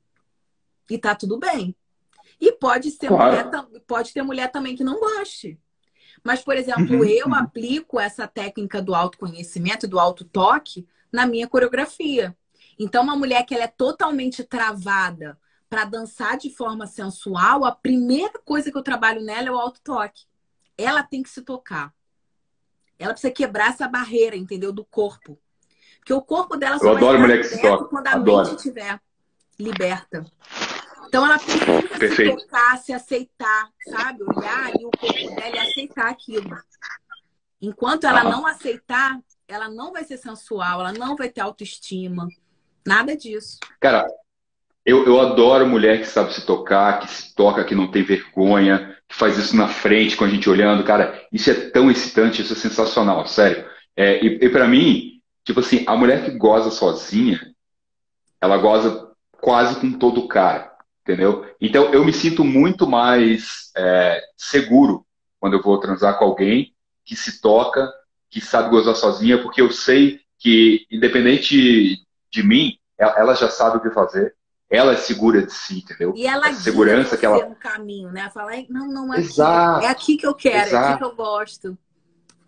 Speaker 1: E tá tudo bem. E pode ser mulher,
Speaker 2: claro.
Speaker 1: tam- pode ter mulher também que não goste. Mas, por exemplo,
Speaker 2: Uhum,
Speaker 1: eu
Speaker 2: uhum.
Speaker 1: aplico essa técnica do autoconhecimento, do autotoque, na minha coreografia. Então, uma mulher que ela é totalmente travada para dançar de forma sensual, a primeira coisa que eu trabalho nela é o autotoque. Ela tem que se tocar. Ela precisa quebrar essa barreira, entendeu? Do corpo. Porque o corpo dela
Speaker 2: Eu
Speaker 1: só vai
Speaker 2: adoro
Speaker 1: estar
Speaker 2: mulher que se
Speaker 1: liberto
Speaker 2: toca.
Speaker 1: quando a mente
Speaker 2: Adoro.
Speaker 1: estiver liberta. Então ela precisa se
Speaker 2: Perfeito.
Speaker 1: tocar, se aceitar, sabe? Olhar ali o corpo dela e aceitar aquilo. Enquanto ela
Speaker 2: Aham.
Speaker 1: não aceitar, ela não vai ser sensual, ela não vai ter autoestima, nada disso.
Speaker 2: Cara, eu, eu adoro mulher que sabe se tocar, que se toca, que não tem vergonha, que faz isso na frente com a gente olhando. Cara, isso é tão excitante, isso é sensacional, sério. É, e e para mim, tipo assim, a mulher que goza sozinha, ela goza quase com todo o cara, entendeu? Então eu me sinto muito mais é, seguro quando eu vou transar com alguém que se toca, que sabe gozar sozinha, porque eu sei que, independente de mim, ela ela já sabe o que fazer, ela é segura de si, entendeu?
Speaker 1: E ela
Speaker 2: Essa
Speaker 1: guia
Speaker 2: segurança que
Speaker 1: você
Speaker 2: ela.
Speaker 1: no caminho, né? Fala, "Ai, não, não, aqui. É
Speaker 2: Exato,
Speaker 1: aqui que eu quero, é aqui que
Speaker 2: exato.
Speaker 1: eu gosto."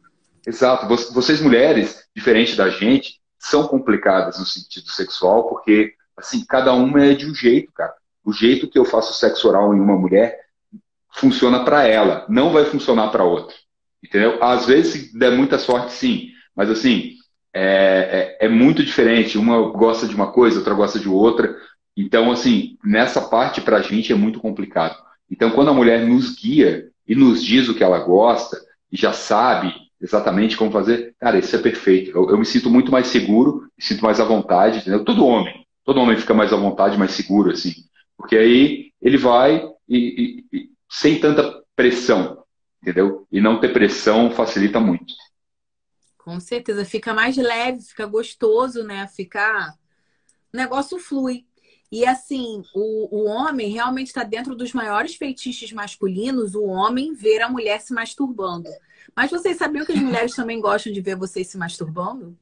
Speaker 2: Exato. Vo- Vocês mulheres, diferente da gente, são complicadas no sentido sexual, porque, assim, cada uma é de um jeito, cara. O jeito que eu faço sexo oral em uma mulher funciona para ela, não vai funcionar para outra. Entendeu? Às vezes, se der muita sorte, sim. Mas, assim, é, é, é muito diferente. Uma gosta de uma coisa, outra gosta de outra. Então, assim, nessa parte, para a gente é muito complicado. Então, quando a mulher nos guia e nos diz o que ela gosta, e já sabe exatamente como fazer, cara, isso é perfeito. Eu, eu me sinto muito mais seguro, me sinto mais à vontade, entendeu? Todo homem, todo homem fica mais à vontade, mais seguro, assim. Porque aí ele vai e, e- e sem tanta pressão, entendeu? E não ter pressão facilita muito.
Speaker 1: Com certeza, fica mais leve, fica gostoso, né? Fica... O negócio flui. E assim, o, o homem realmente está dentro dos maiores feitiços masculinos, o homem ver a mulher se masturbando. Mas vocês sabiam que as mulheres também gostam de ver vocês se masturbando?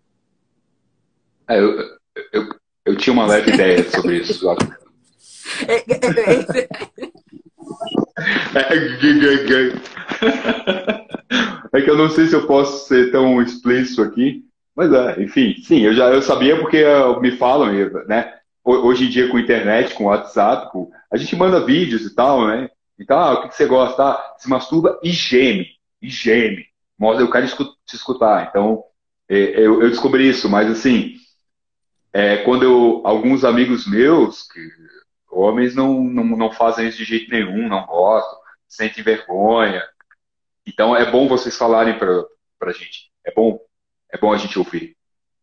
Speaker 2: É, eu, eu, eu tinha uma leve ideia sobre isso. Sabe?
Speaker 1: É, é, é,
Speaker 2: É que eu não sei se eu posso ser tão explícito aqui, mas é, enfim, sim, eu já eu sabia porque uh, me falam, né? Ho- Hoje em dia com internet, com WhatsApp, com- a gente manda vídeos e tal, né? Então, ah, o que que você gosta? Ah, se masturba e geme, e geme. Mostra, eu quero escu- te escutar. Então, é, eu, eu descobri isso, mas assim, é, quando eu, alguns amigos meus, que, homens, não, não, não fazem isso de jeito nenhum, não gostam, sentem vergonha. Então é bom vocês falarem para para gente. É bom, é bom a gente ouvir.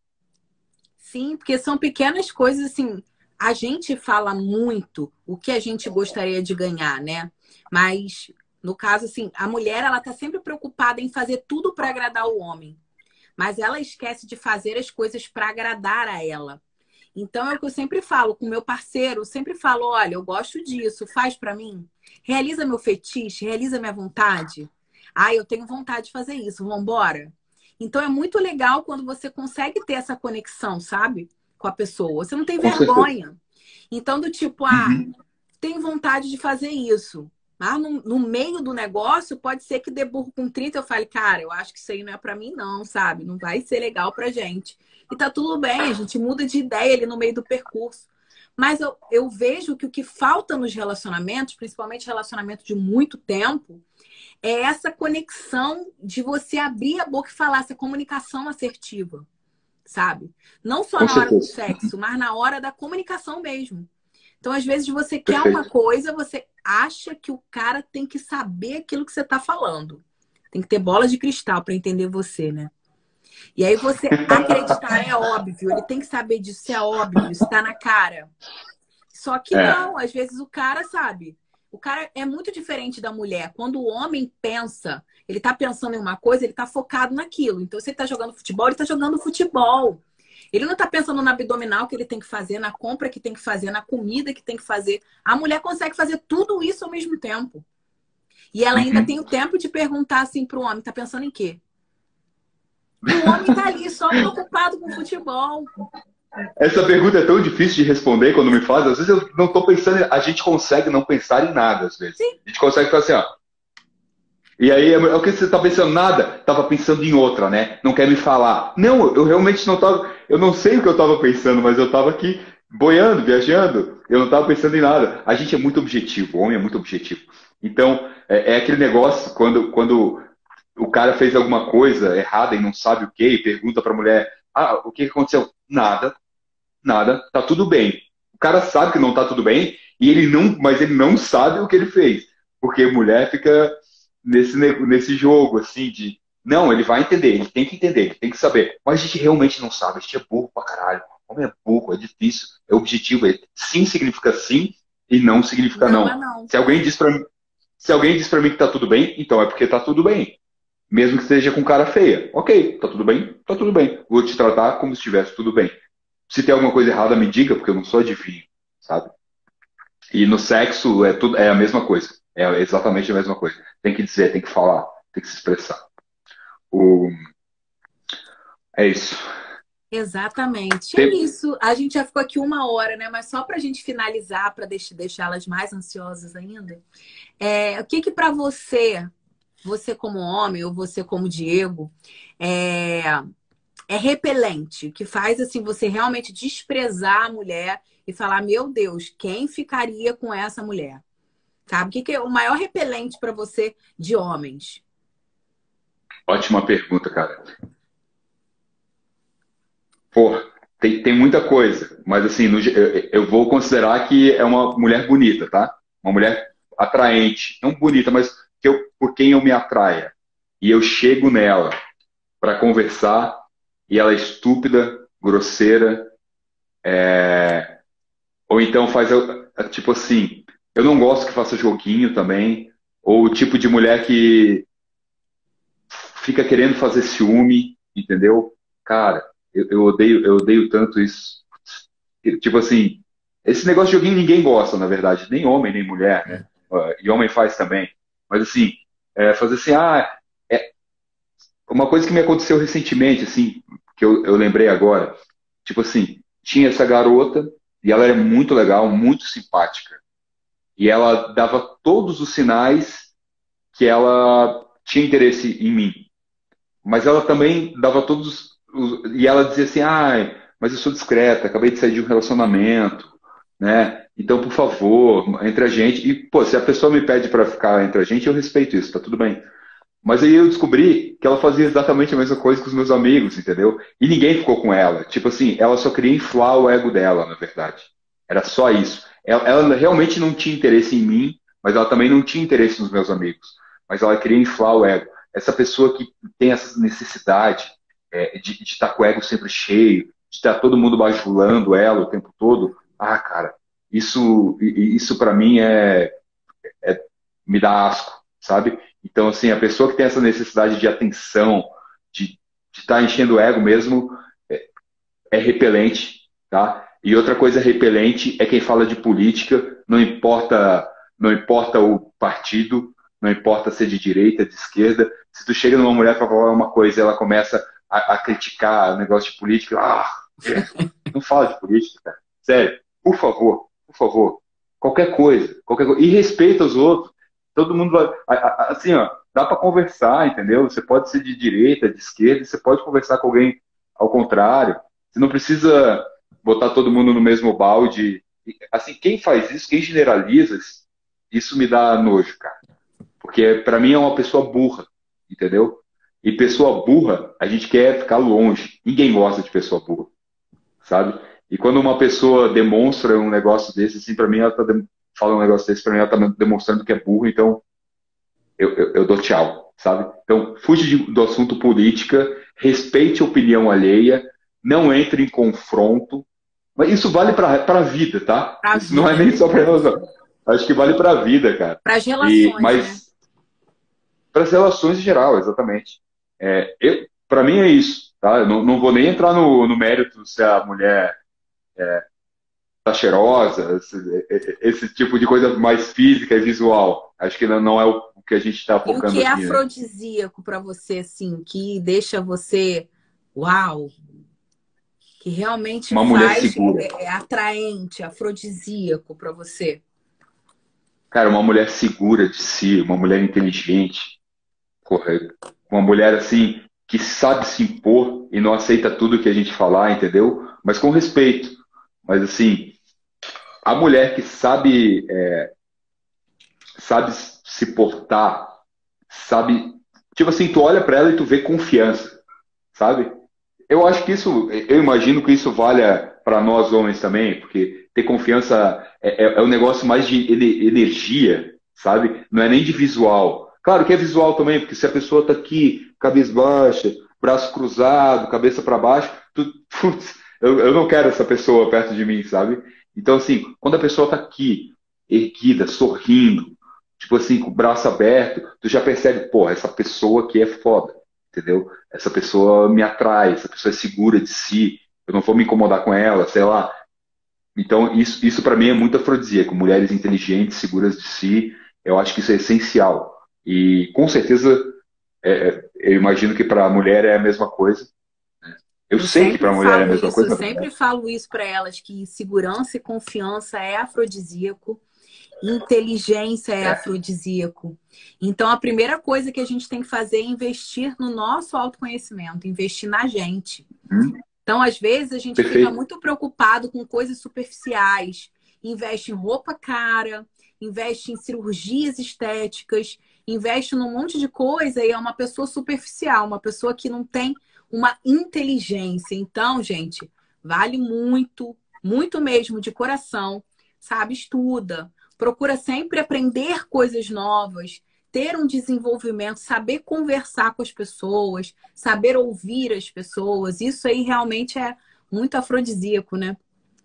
Speaker 1: sim, porque são pequenas coisas assim. A gente fala muito o que a gente gostaria de ganhar, né? Mas no caso assim, a mulher ela tá sempre preocupada em fazer tudo para agradar o homem, mas ela esquece de fazer as coisas para agradar a ela. Então é o que eu sempre falo com meu parceiro, eu sempre falo, olha, eu gosto disso, faz para mim, realiza meu fetiche, realiza minha vontade. Ah, eu tenho vontade de fazer isso, vamos embora. Então é muito legal quando você consegue ter essa conexão, sabe, com a pessoa. Você não tem
Speaker 2: Com certeza.
Speaker 1: vergonha. Então do tipo, ah,
Speaker 2: Uhum.
Speaker 1: tenho vontade de fazer isso. Mas no, no meio do negócio, pode ser que dê burro com trinta eu fale, cara, eu acho que isso aí não é pra mim, não, sabe? Não vai ser legal pra gente. E tá tudo bem, a gente muda de ideia ali no meio do percurso. Mas eu, eu vejo que o que falta nos relacionamentos, principalmente relacionamento de muito tempo, é essa conexão de você abrir a boca e falar, essa comunicação assertiva, sabe? Não só
Speaker 2: Com
Speaker 1: na hora do
Speaker 2: certeza.
Speaker 1: sexo, mas na hora da comunicação mesmo. Então, às vezes, você quer uma
Speaker 2: Perfeito.
Speaker 1: coisa, você acha que o cara tem que saber aquilo que você está falando. Tem que ter bola de cristal para entender você, né? E aí você acreditar é óbvio, ele tem que saber disso, é óbvio, isso tá na cara. Só que
Speaker 2: É,
Speaker 1: não, às vezes o cara sabe. O cara é muito diferente da mulher. Quando o homem pensa, ele tá pensando em uma coisa, ele tá focado naquilo. Então, se ele tá jogando futebol, ele tá jogando futebol. Ele não tá pensando na abdominal que ele tem que fazer, na compra que tem que fazer, na comida que tem que fazer. A mulher consegue fazer tudo isso ao mesmo tempo. E ela ainda tem
Speaker 2: uhum.
Speaker 1: o tempo de perguntar assim pro homem, tá pensando em quê? E o homem tá ali só preocupado com futebol.
Speaker 2: Essa pergunta é tão difícil de responder quando me faz. Às vezes eu não estou pensando, em- a gente consegue não pensar em nada, às vezes.
Speaker 1: Sim.
Speaker 2: A gente consegue falar assim, ó. E aí, é o que você está pensando? Nada. Tava pensando em outra, né? Não quer me falar. Não, eu realmente não tava. Eu não sei o que eu estava pensando, mas eu estava aqui boiando, viajando. Eu não estava pensando em nada. A gente é muito objetivo, o homem é muito objetivo. Então, é, é aquele negócio quando, quando o cara fez alguma coisa errada e não sabe o que, e pergunta para a mulher: Ah, o que aconteceu? Nada, nada, tá tudo bem. O cara sabe que não tá tudo bem, e ele não, mas ele não sabe o que ele fez. Porque mulher fica nesse, ne- nesse jogo, assim, de não, ele vai entender, ele tem que entender, ele tem que saber. Mas a gente realmente não sabe, a gente é burro pra caralho. Homem é burro, é difícil, é objetivo. É, sim significa sim e não significa
Speaker 1: Não, é
Speaker 2: não.
Speaker 1: não.
Speaker 2: Se alguém diz pra mim, se alguém diz para mim que tá tudo bem, então é porque tá tudo bem. Mesmo que esteja com cara feia. Ok, tá tudo bem? Tá tudo bem. Vou te tratar como se estivesse tudo bem. Se tem alguma coisa errada, me diga, porque eu não sou adivinho, sabe? E no sexo é tudo é a mesma coisa. É exatamente a mesma coisa. Tem que dizer, tem que falar, tem que se expressar. O... É isso.
Speaker 1: Exatamente. É
Speaker 2: Tem-
Speaker 1: isso. A gente já ficou aqui uma hora, né? Mas só para a gente finalizar, para deixá-las mais ansiosas ainda. É, o que que para você você como homem ou você como Diego, é, é repelente, que faz assim você realmente desprezar a mulher e falar, meu Deus, quem ficaria com essa mulher? Sabe? O que, que é o maior repelente para você de homens?
Speaker 2: Ótima pergunta, cara. Pô, tem, tem muita coisa, mas assim, no ge- eu, eu vou considerar que é uma mulher bonita, tá? Uma mulher atraente. Não bonita, mas que eu, por quem eu me atraia. E eu chego nela para conversar e ela é estúpida, grosseira, ou então faz, eu- tipo assim, eu não gosto que faça joguinho também, ou o tipo de mulher que fica querendo fazer ciúme, entendeu? Cara, eu, eu odeio, eu odeio tanto isso. Tipo assim, esse negócio de joguinho ninguém gosta, na verdade, nem homem, nem mulher, né? Ah, e homem faz também. Mas assim, é, fazer assim, ah, é uma coisa que me aconteceu recentemente, assim, que eu, eu lembrei agora, tipo assim, tinha essa garota e ela era muito legal, muito simpática. E ela dava todos os sinais que ela tinha interesse em mim. Mas ela também dava todos. Os- E ela dizia assim: ai, mas eu sou discreta, acabei de sair de um relacionamento, né? Então, por favor, entre a gente. E, pô, se a pessoa me pede para ficar entre a gente, eu respeito isso, tá tudo bem. Mas aí eu descobri que ela fazia exatamente a mesma coisa com os meus amigos, entendeu? E ninguém ficou com ela. Tipo assim, ela só queria inflar o ego dela, na verdade. Era só isso. Ela, ela realmente não tinha interesse em mim, mas ela também não tinha interesse nos meus amigos. Mas ela queria inflar o ego. Essa pessoa que tem essa necessidade é, de, de estar com o ego sempre cheio, de estar todo mundo bajulando ela o tempo todo. Ah, cara, isso, isso para mim é, é me dá asco, sabe? Então, assim, a pessoa que tem essa necessidade de atenção, de estar tá enchendo o ego mesmo, é, é repelente, tá? E outra coisa repelente é quem fala de política, não importa, não importa o partido, não importa se é de direita, de esquerda, se tu chega numa mulher para falar uma coisa e ela começa a, a criticar o negócio de política, ah, é, não fala de política, cara. Sério, por favor, por favor, qualquer coisa, qualquer coisa, e respeita os outros. Todo mundo vai, a- a- assim, ó, dá para conversar, entendeu? Você pode ser de direita, de esquerda, você pode conversar com alguém ao contrário. Você não precisa botar todo mundo no mesmo balde. E, assim, quem faz isso, quem generaliza, isso me dá nojo, cara. Porque para mim é uma pessoa burra, entendeu? E pessoa burra, a gente quer ficar longe. Ninguém gosta de pessoa burra, sabe? E quando uma pessoa demonstra um negócio desse, assim, para mim ela tá dem- fala um negócio desse, para mim ela tá demonstrando que é burro, então eu, eu, eu dou tchau, sabe? Então, fuja de- do assunto política, respeite a opinião alheia, não entre em confronto. Mas isso vale para a vida, tá?
Speaker 1: Para a
Speaker 2: Isso não é
Speaker 1: vida, é
Speaker 2: nem só para
Speaker 1: verdade.
Speaker 2: relação. Acho que vale para a vida, cara.
Speaker 1: Para as
Speaker 2: E,
Speaker 1: relações, né?
Speaker 2: mas para as relações em geral, exatamente. É, eu, para mim é isso, tá? Eu não, não vou nem entrar no, no mérito se a mulher tá cheirosa, esse, esse tipo de coisa mais física e visual. Acho que não não é o que a gente está
Speaker 1: E o
Speaker 2: focando
Speaker 1: que é
Speaker 2: aqui, né?
Speaker 1: afrodisíaco para você, assim, que deixa você, uau, que realmente
Speaker 2: Uma mulher
Speaker 1: faz,
Speaker 2: segura.
Speaker 1: é, é atraente, afrodisíaco para você?
Speaker 2: Cara, uma mulher segura de si, uma mulher inteligente, porra, uma mulher assim que sabe se impor e não aceita tudo que a gente falar, entendeu? Mas com respeito. Mas assim, a mulher que sabe, é, sabe se portar, sabe, tipo assim, tu olha pra ela e tu vê confiança, sabe? Eu acho que isso, eu imagino que isso valha para nós homens também, porque ter confiança é, é, é um negócio mais de ene- energia, sabe? Não é nem de visual. Claro que é visual também, porque se a pessoa tá aqui, cabeça baixa, braço cruzado, cabeça para baixo, tu, putz, eu, eu não quero essa pessoa perto de mim, sabe? Então, assim, quando a pessoa tá aqui, erguida, sorrindo, tipo assim, com o braço aberto, tu já percebe, pô, essa pessoa aqui é foda, entendeu? Essa pessoa me atrai, essa pessoa é segura de si, eu não vou me incomodar com ela, sei lá. Então, isso, isso para mim é muito afrodisíaco. Mulheres inteligentes, seguras de si, eu acho que isso é essencial. E com certeza, é, é, eu imagino que para a mulher é a mesma coisa. Eu
Speaker 1: Eu
Speaker 2: sei que para
Speaker 1: sempre
Speaker 2: a mulher é a
Speaker 1: falo
Speaker 2: mesma
Speaker 1: isso,
Speaker 2: coisa,
Speaker 1: eu
Speaker 2: na
Speaker 1: sempre
Speaker 2: verdade.
Speaker 1: falo isso para elas, que segurança e confiança é afrodisíaco Inteligência é
Speaker 2: É.
Speaker 1: afrodisíaco. Então, a primeira coisa que a gente tem que fazer é investir no nosso autoconhecimento, investir na gente.
Speaker 2: Hum,
Speaker 1: Então, às vezes, a gente fica
Speaker 2: perfeito.
Speaker 1: muito preocupado com coisas superficiais, investe em roupa cara, investe em cirurgias estéticas, investe num monte de coisa e é uma pessoa superficial, uma pessoa que não tem uma inteligência. Então, gente, vale muito, muito mesmo de coração, sabe? Estuda, procura sempre aprender coisas novas, ter um desenvolvimento, saber conversar com as pessoas, saber ouvir as pessoas. Isso aí realmente é muito afrodisíaco, né?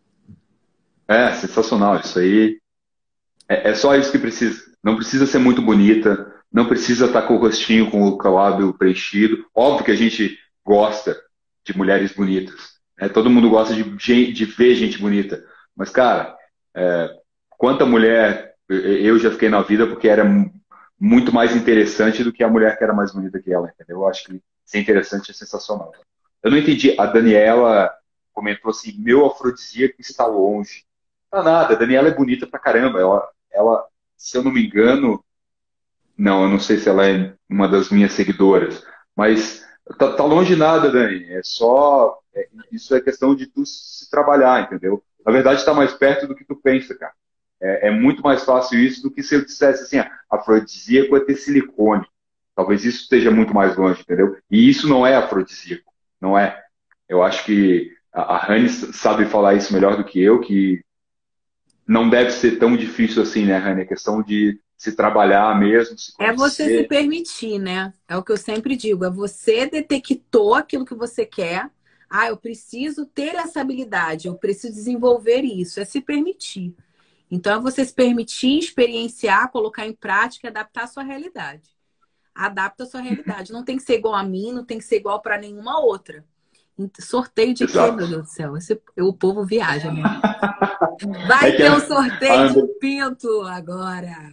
Speaker 2: É, sensacional. Isso aí é, é só isso que precisa. Não precisa ser muito bonita, não precisa estar com o rostinho, com o lábio preenchido. Óbvio que a gente gosta de mulheres bonitas, né? Todo mundo gosta de, gen- de ver gente bonita. Mas, cara, é, quanta mulher eu já fiquei na vida porque era mu- muito mais interessante do que a mulher que era mais bonita que ela, entendeu? Eu acho que ser interessante é sensacional. Eu não entendi. A Daniela comentou assim: meu afrodisíaco está longe. Não, nada, a Daniela é bonita pra caramba. Ela, ela, se eu não me engano, não, eu não sei se ela é uma das minhas seguidoras, mas tá, tá longe de nada, Dani. É só. É- isso é questão de tu se trabalhar, entendeu? Na verdade, está mais perto do que tu pensa, cara. É, é muito mais fácil isso do que se eu dissesse assim: ah, afrodisíaco é ter silicone. Talvez isso esteja muito mais longe, entendeu? E isso não é afrodisíaco, não é. Eu acho que a, a Rani sabe falar isso melhor do que eu, que não deve ser tão difícil assim, né, Rani? É questão de se trabalhar mesmo, se
Speaker 1: É você se
Speaker 2: conhecer.
Speaker 1: permitir, né? É o que eu sempre digo. É você detectou aquilo que você quer. Ah, eu preciso ter essa habilidade, eu preciso desenvolver isso. É se permitir. Então, é você se permitir, experienciar, colocar em prática e adaptar a sua realidade. Adapta a sua realidade. Não tem que ser igual a mim, não tem que ser igual para nenhuma outra. Sorteio de quê, meu
Speaker 2: Exato.
Speaker 1: Deus do céu? Esse, o povo viaja, né? Vai
Speaker 2: É que
Speaker 1: ter um
Speaker 2: a, a
Speaker 1: sorteio de
Speaker 2: André...
Speaker 1: pinto agora.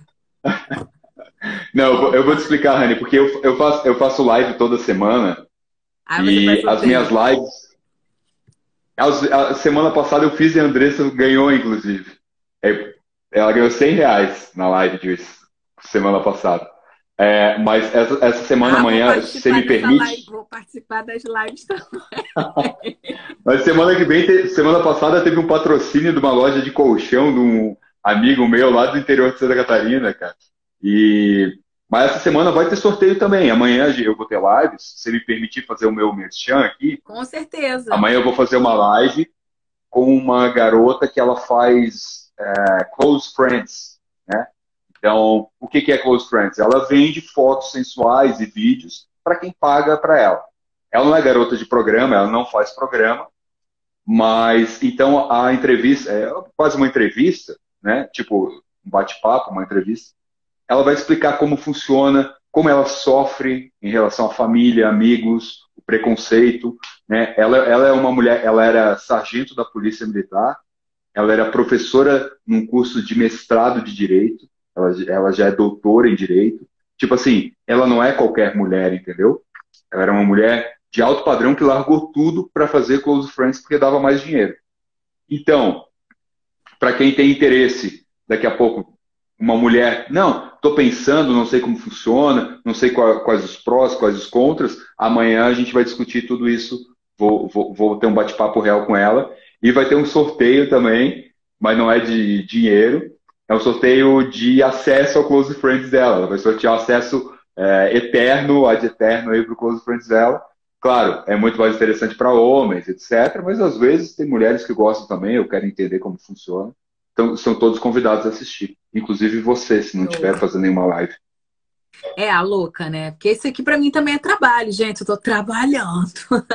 Speaker 2: Não, eu vou, eu vou te
Speaker 1: Opa!
Speaker 2: explicar, Rani, porque eu, eu faço, eu faço live toda semana
Speaker 1: Aí você faz
Speaker 2: e as minhas
Speaker 1: sorteio.
Speaker 2: lives. as- A semana passada eu fiz e a Andressa ganhou, inclusive. É, ela ganhou cem reais na live de semana passada. É, mas essa, essa semana,
Speaker 1: Ah, vou
Speaker 2: amanhã, se você
Speaker 1: participar
Speaker 2: me
Speaker 1: dessa live,
Speaker 2: permite.
Speaker 1: vou participar das lives também.
Speaker 2: Mas semana que vem, te- semana passada, teve um patrocínio de uma loja de colchão de um amigo meu lá do interior de Santa Catarina, cara. E... Mas essa semana vai ter sorteio também. Amanhã eu vou ter live. Se você me permitir fazer o meu merchan aqui,
Speaker 1: Com certeza.
Speaker 2: amanhã eu vou fazer uma live com uma garota que ela faz é, close friends, né? Então, o que que é close friends? Ela vende fotos sensuais e vídeos para quem paga para ela. Ela não é garota de programa, ela não faz programa, mas, então, a entrevista, é quase uma entrevista, né? Tipo, um bate-papo, uma entrevista. Ela vai explicar como funciona, como ela sofre em relação à família, amigos, o preconceito, né? Ela, ela é uma mulher, ela era sargento da Polícia Militar, ela era professora num curso de mestrado de Direito, ela, ela já é doutora em Direito. Tipo assim, ela não é qualquer mulher, entendeu? Ela era uma mulher de alto padrão que largou tudo para fazer Close Friends porque dava mais dinheiro. Então, para quem tem interesse, daqui a pouco, uma mulher, não, estou pensando, não sei como funciona, não sei qual- quais os prós, quais os contras, amanhã a gente vai discutir tudo isso, vou, vou, vou ter um bate-papo real com ela, e vai ter um sorteio também, mas não é de dinheiro, é um sorteio de acesso ao Close Friends dela, ela vai sortear acesso é, eterno, ad eterno aí para o Close Friends dela. Claro, é muito mais interessante para homens, etcétera. Mas às vezes tem mulheres que gostam também, eu quero entender como funciona. Então, são todos convidados a assistir. Inclusive você, se não estiver
Speaker 1: Show.
Speaker 2: fazendo nenhuma live.
Speaker 1: É a louca, né? Porque isso aqui pra mim também é trabalho, gente. Eu tô trabalhando.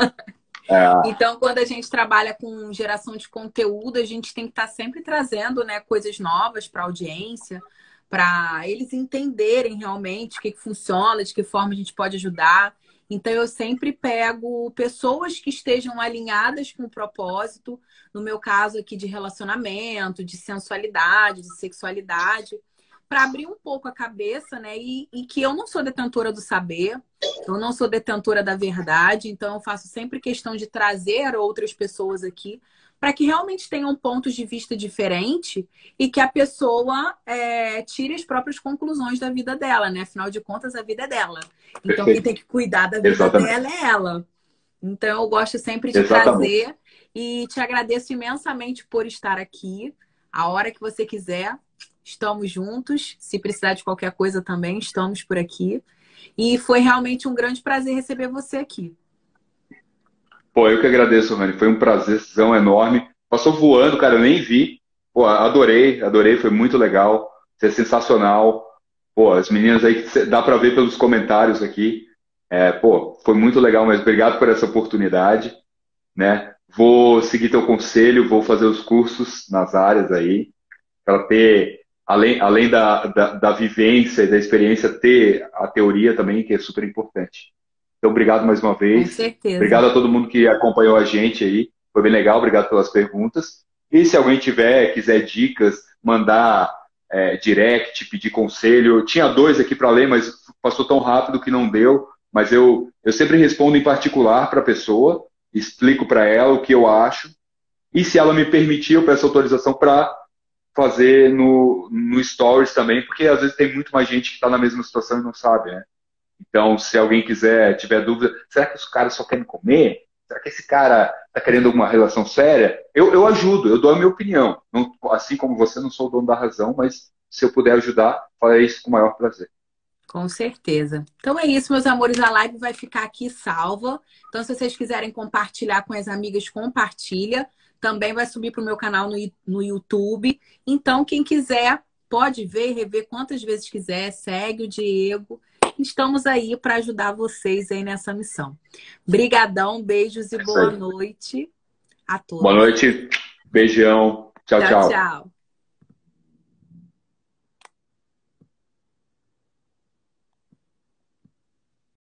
Speaker 2: É,
Speaker 1: Então, quando a gente trabalha com geração de conteúdo, a gente tem que estar sempre trazendo, né, coisas novas para a audiência, para eles entenderem realmente o que, que funciona, de que forma a gente pode ajudar. Então, eu sempre pego pessoas que estejam alinhadas com o propósito, no meu caso aqui de relacionamento, de sensualidade, de sexualidade, para abrir um pouco a cabeça, né? E, e que eu não sou detentora do saber, eu não sou detentora da verdade, então eu faço sempre questão de trazer outras pessoas aqui para que realmente tenham pontos de vista diferentes e que a pessoa é, tire as próprias conclusões da vida dela, né? Afinal de contas, a vida é dela. Então, quem
Speaker 2: Perfeito.
Speaker 1: tem que cuidar da vida
Speaker 2: Exatamente.
Speaker 1: dela é ela. Então, eu gosto sempre de
Speaker 2: Exatamente.
Speaker 1: trazer e te agradeço imensamente por estar aqui. A hora que você quiser, estamos juntos. Se precisar de qualquer coisa também, estamos por aqui. E foi realmente um grande prazer receber você aqui.
Speaker 2: Pô, eu que agradeço, Rani. Foi um prazerzão enorme. Passou voando, cara, eu nem vi. Pô, adorei, adorei, foi muito legal. Você é sensacional. Pô, as meninas aí, cê- dá pra ver pelos comentários aqui. É, pô, foi muito legal, mas obrigado por essa oportunidade, né? Vou seguir teu conselho, vou fazer os cursos nas áreas aí, para ter, além, além da, da, da vivência e da experiência, ter a teoria também, que é super importante. Então, obrigado mais uma
Speaker 1: Com
Speaker 2: vez.
Speaker 1: certeza.
Speaker 2: Obrigado a todo mundo que acompanhou a gente aí. Foi bem legal, obrigado pelas perguntas. E se alguém tiver, quiser dicas, mandar é, direct, pedir conselho. Tinha dois aqui para ler, mas passou tão rápido que não deu. Mas eu, eu sempre respondo em particular para a pessoa, explico para ela o que eu acho. E se ela me permitir, eu peço autorização para fazer no, no Stories também, porque às vezes tem muito mais gente que está na mesma situação e não sabe, né? Então, se alguém quiser, tiver dúvida, será que os caras só querem comer? Será que esse cara está querendo alguma relação séria? Eu, eu ajudo, eu dou a minha opinião. Não- assim como você, não sou o dono da razão, mas se eu puder ajudar, farei isso com o maior prazer.
Speaker 1: Com certeza. Então é isso, meus amores. A live vai ficar aqui salva. Então, se vocês quiserem compartilhar com as amigas, compartilha. Também vai subir para o meu canal no, Yu- no YouTube. Então, quem quiser, pode ver e rever quantas vezes quiser. Segue o Diego. Estamos aí para ajudar vocês aí nessa missão. Brigadão, beijos e
Speaker 2: É isso
Speaker 1: boa
Speaker 2: aí.
Speaker 1: noite a
Speaker 2: Boa
Speaker 1: todos.
Speaker 2: noite, beijão, tchau,
Speaker 1: Tchau,
Speaker 2: tchau.
Speaker 1: tchau.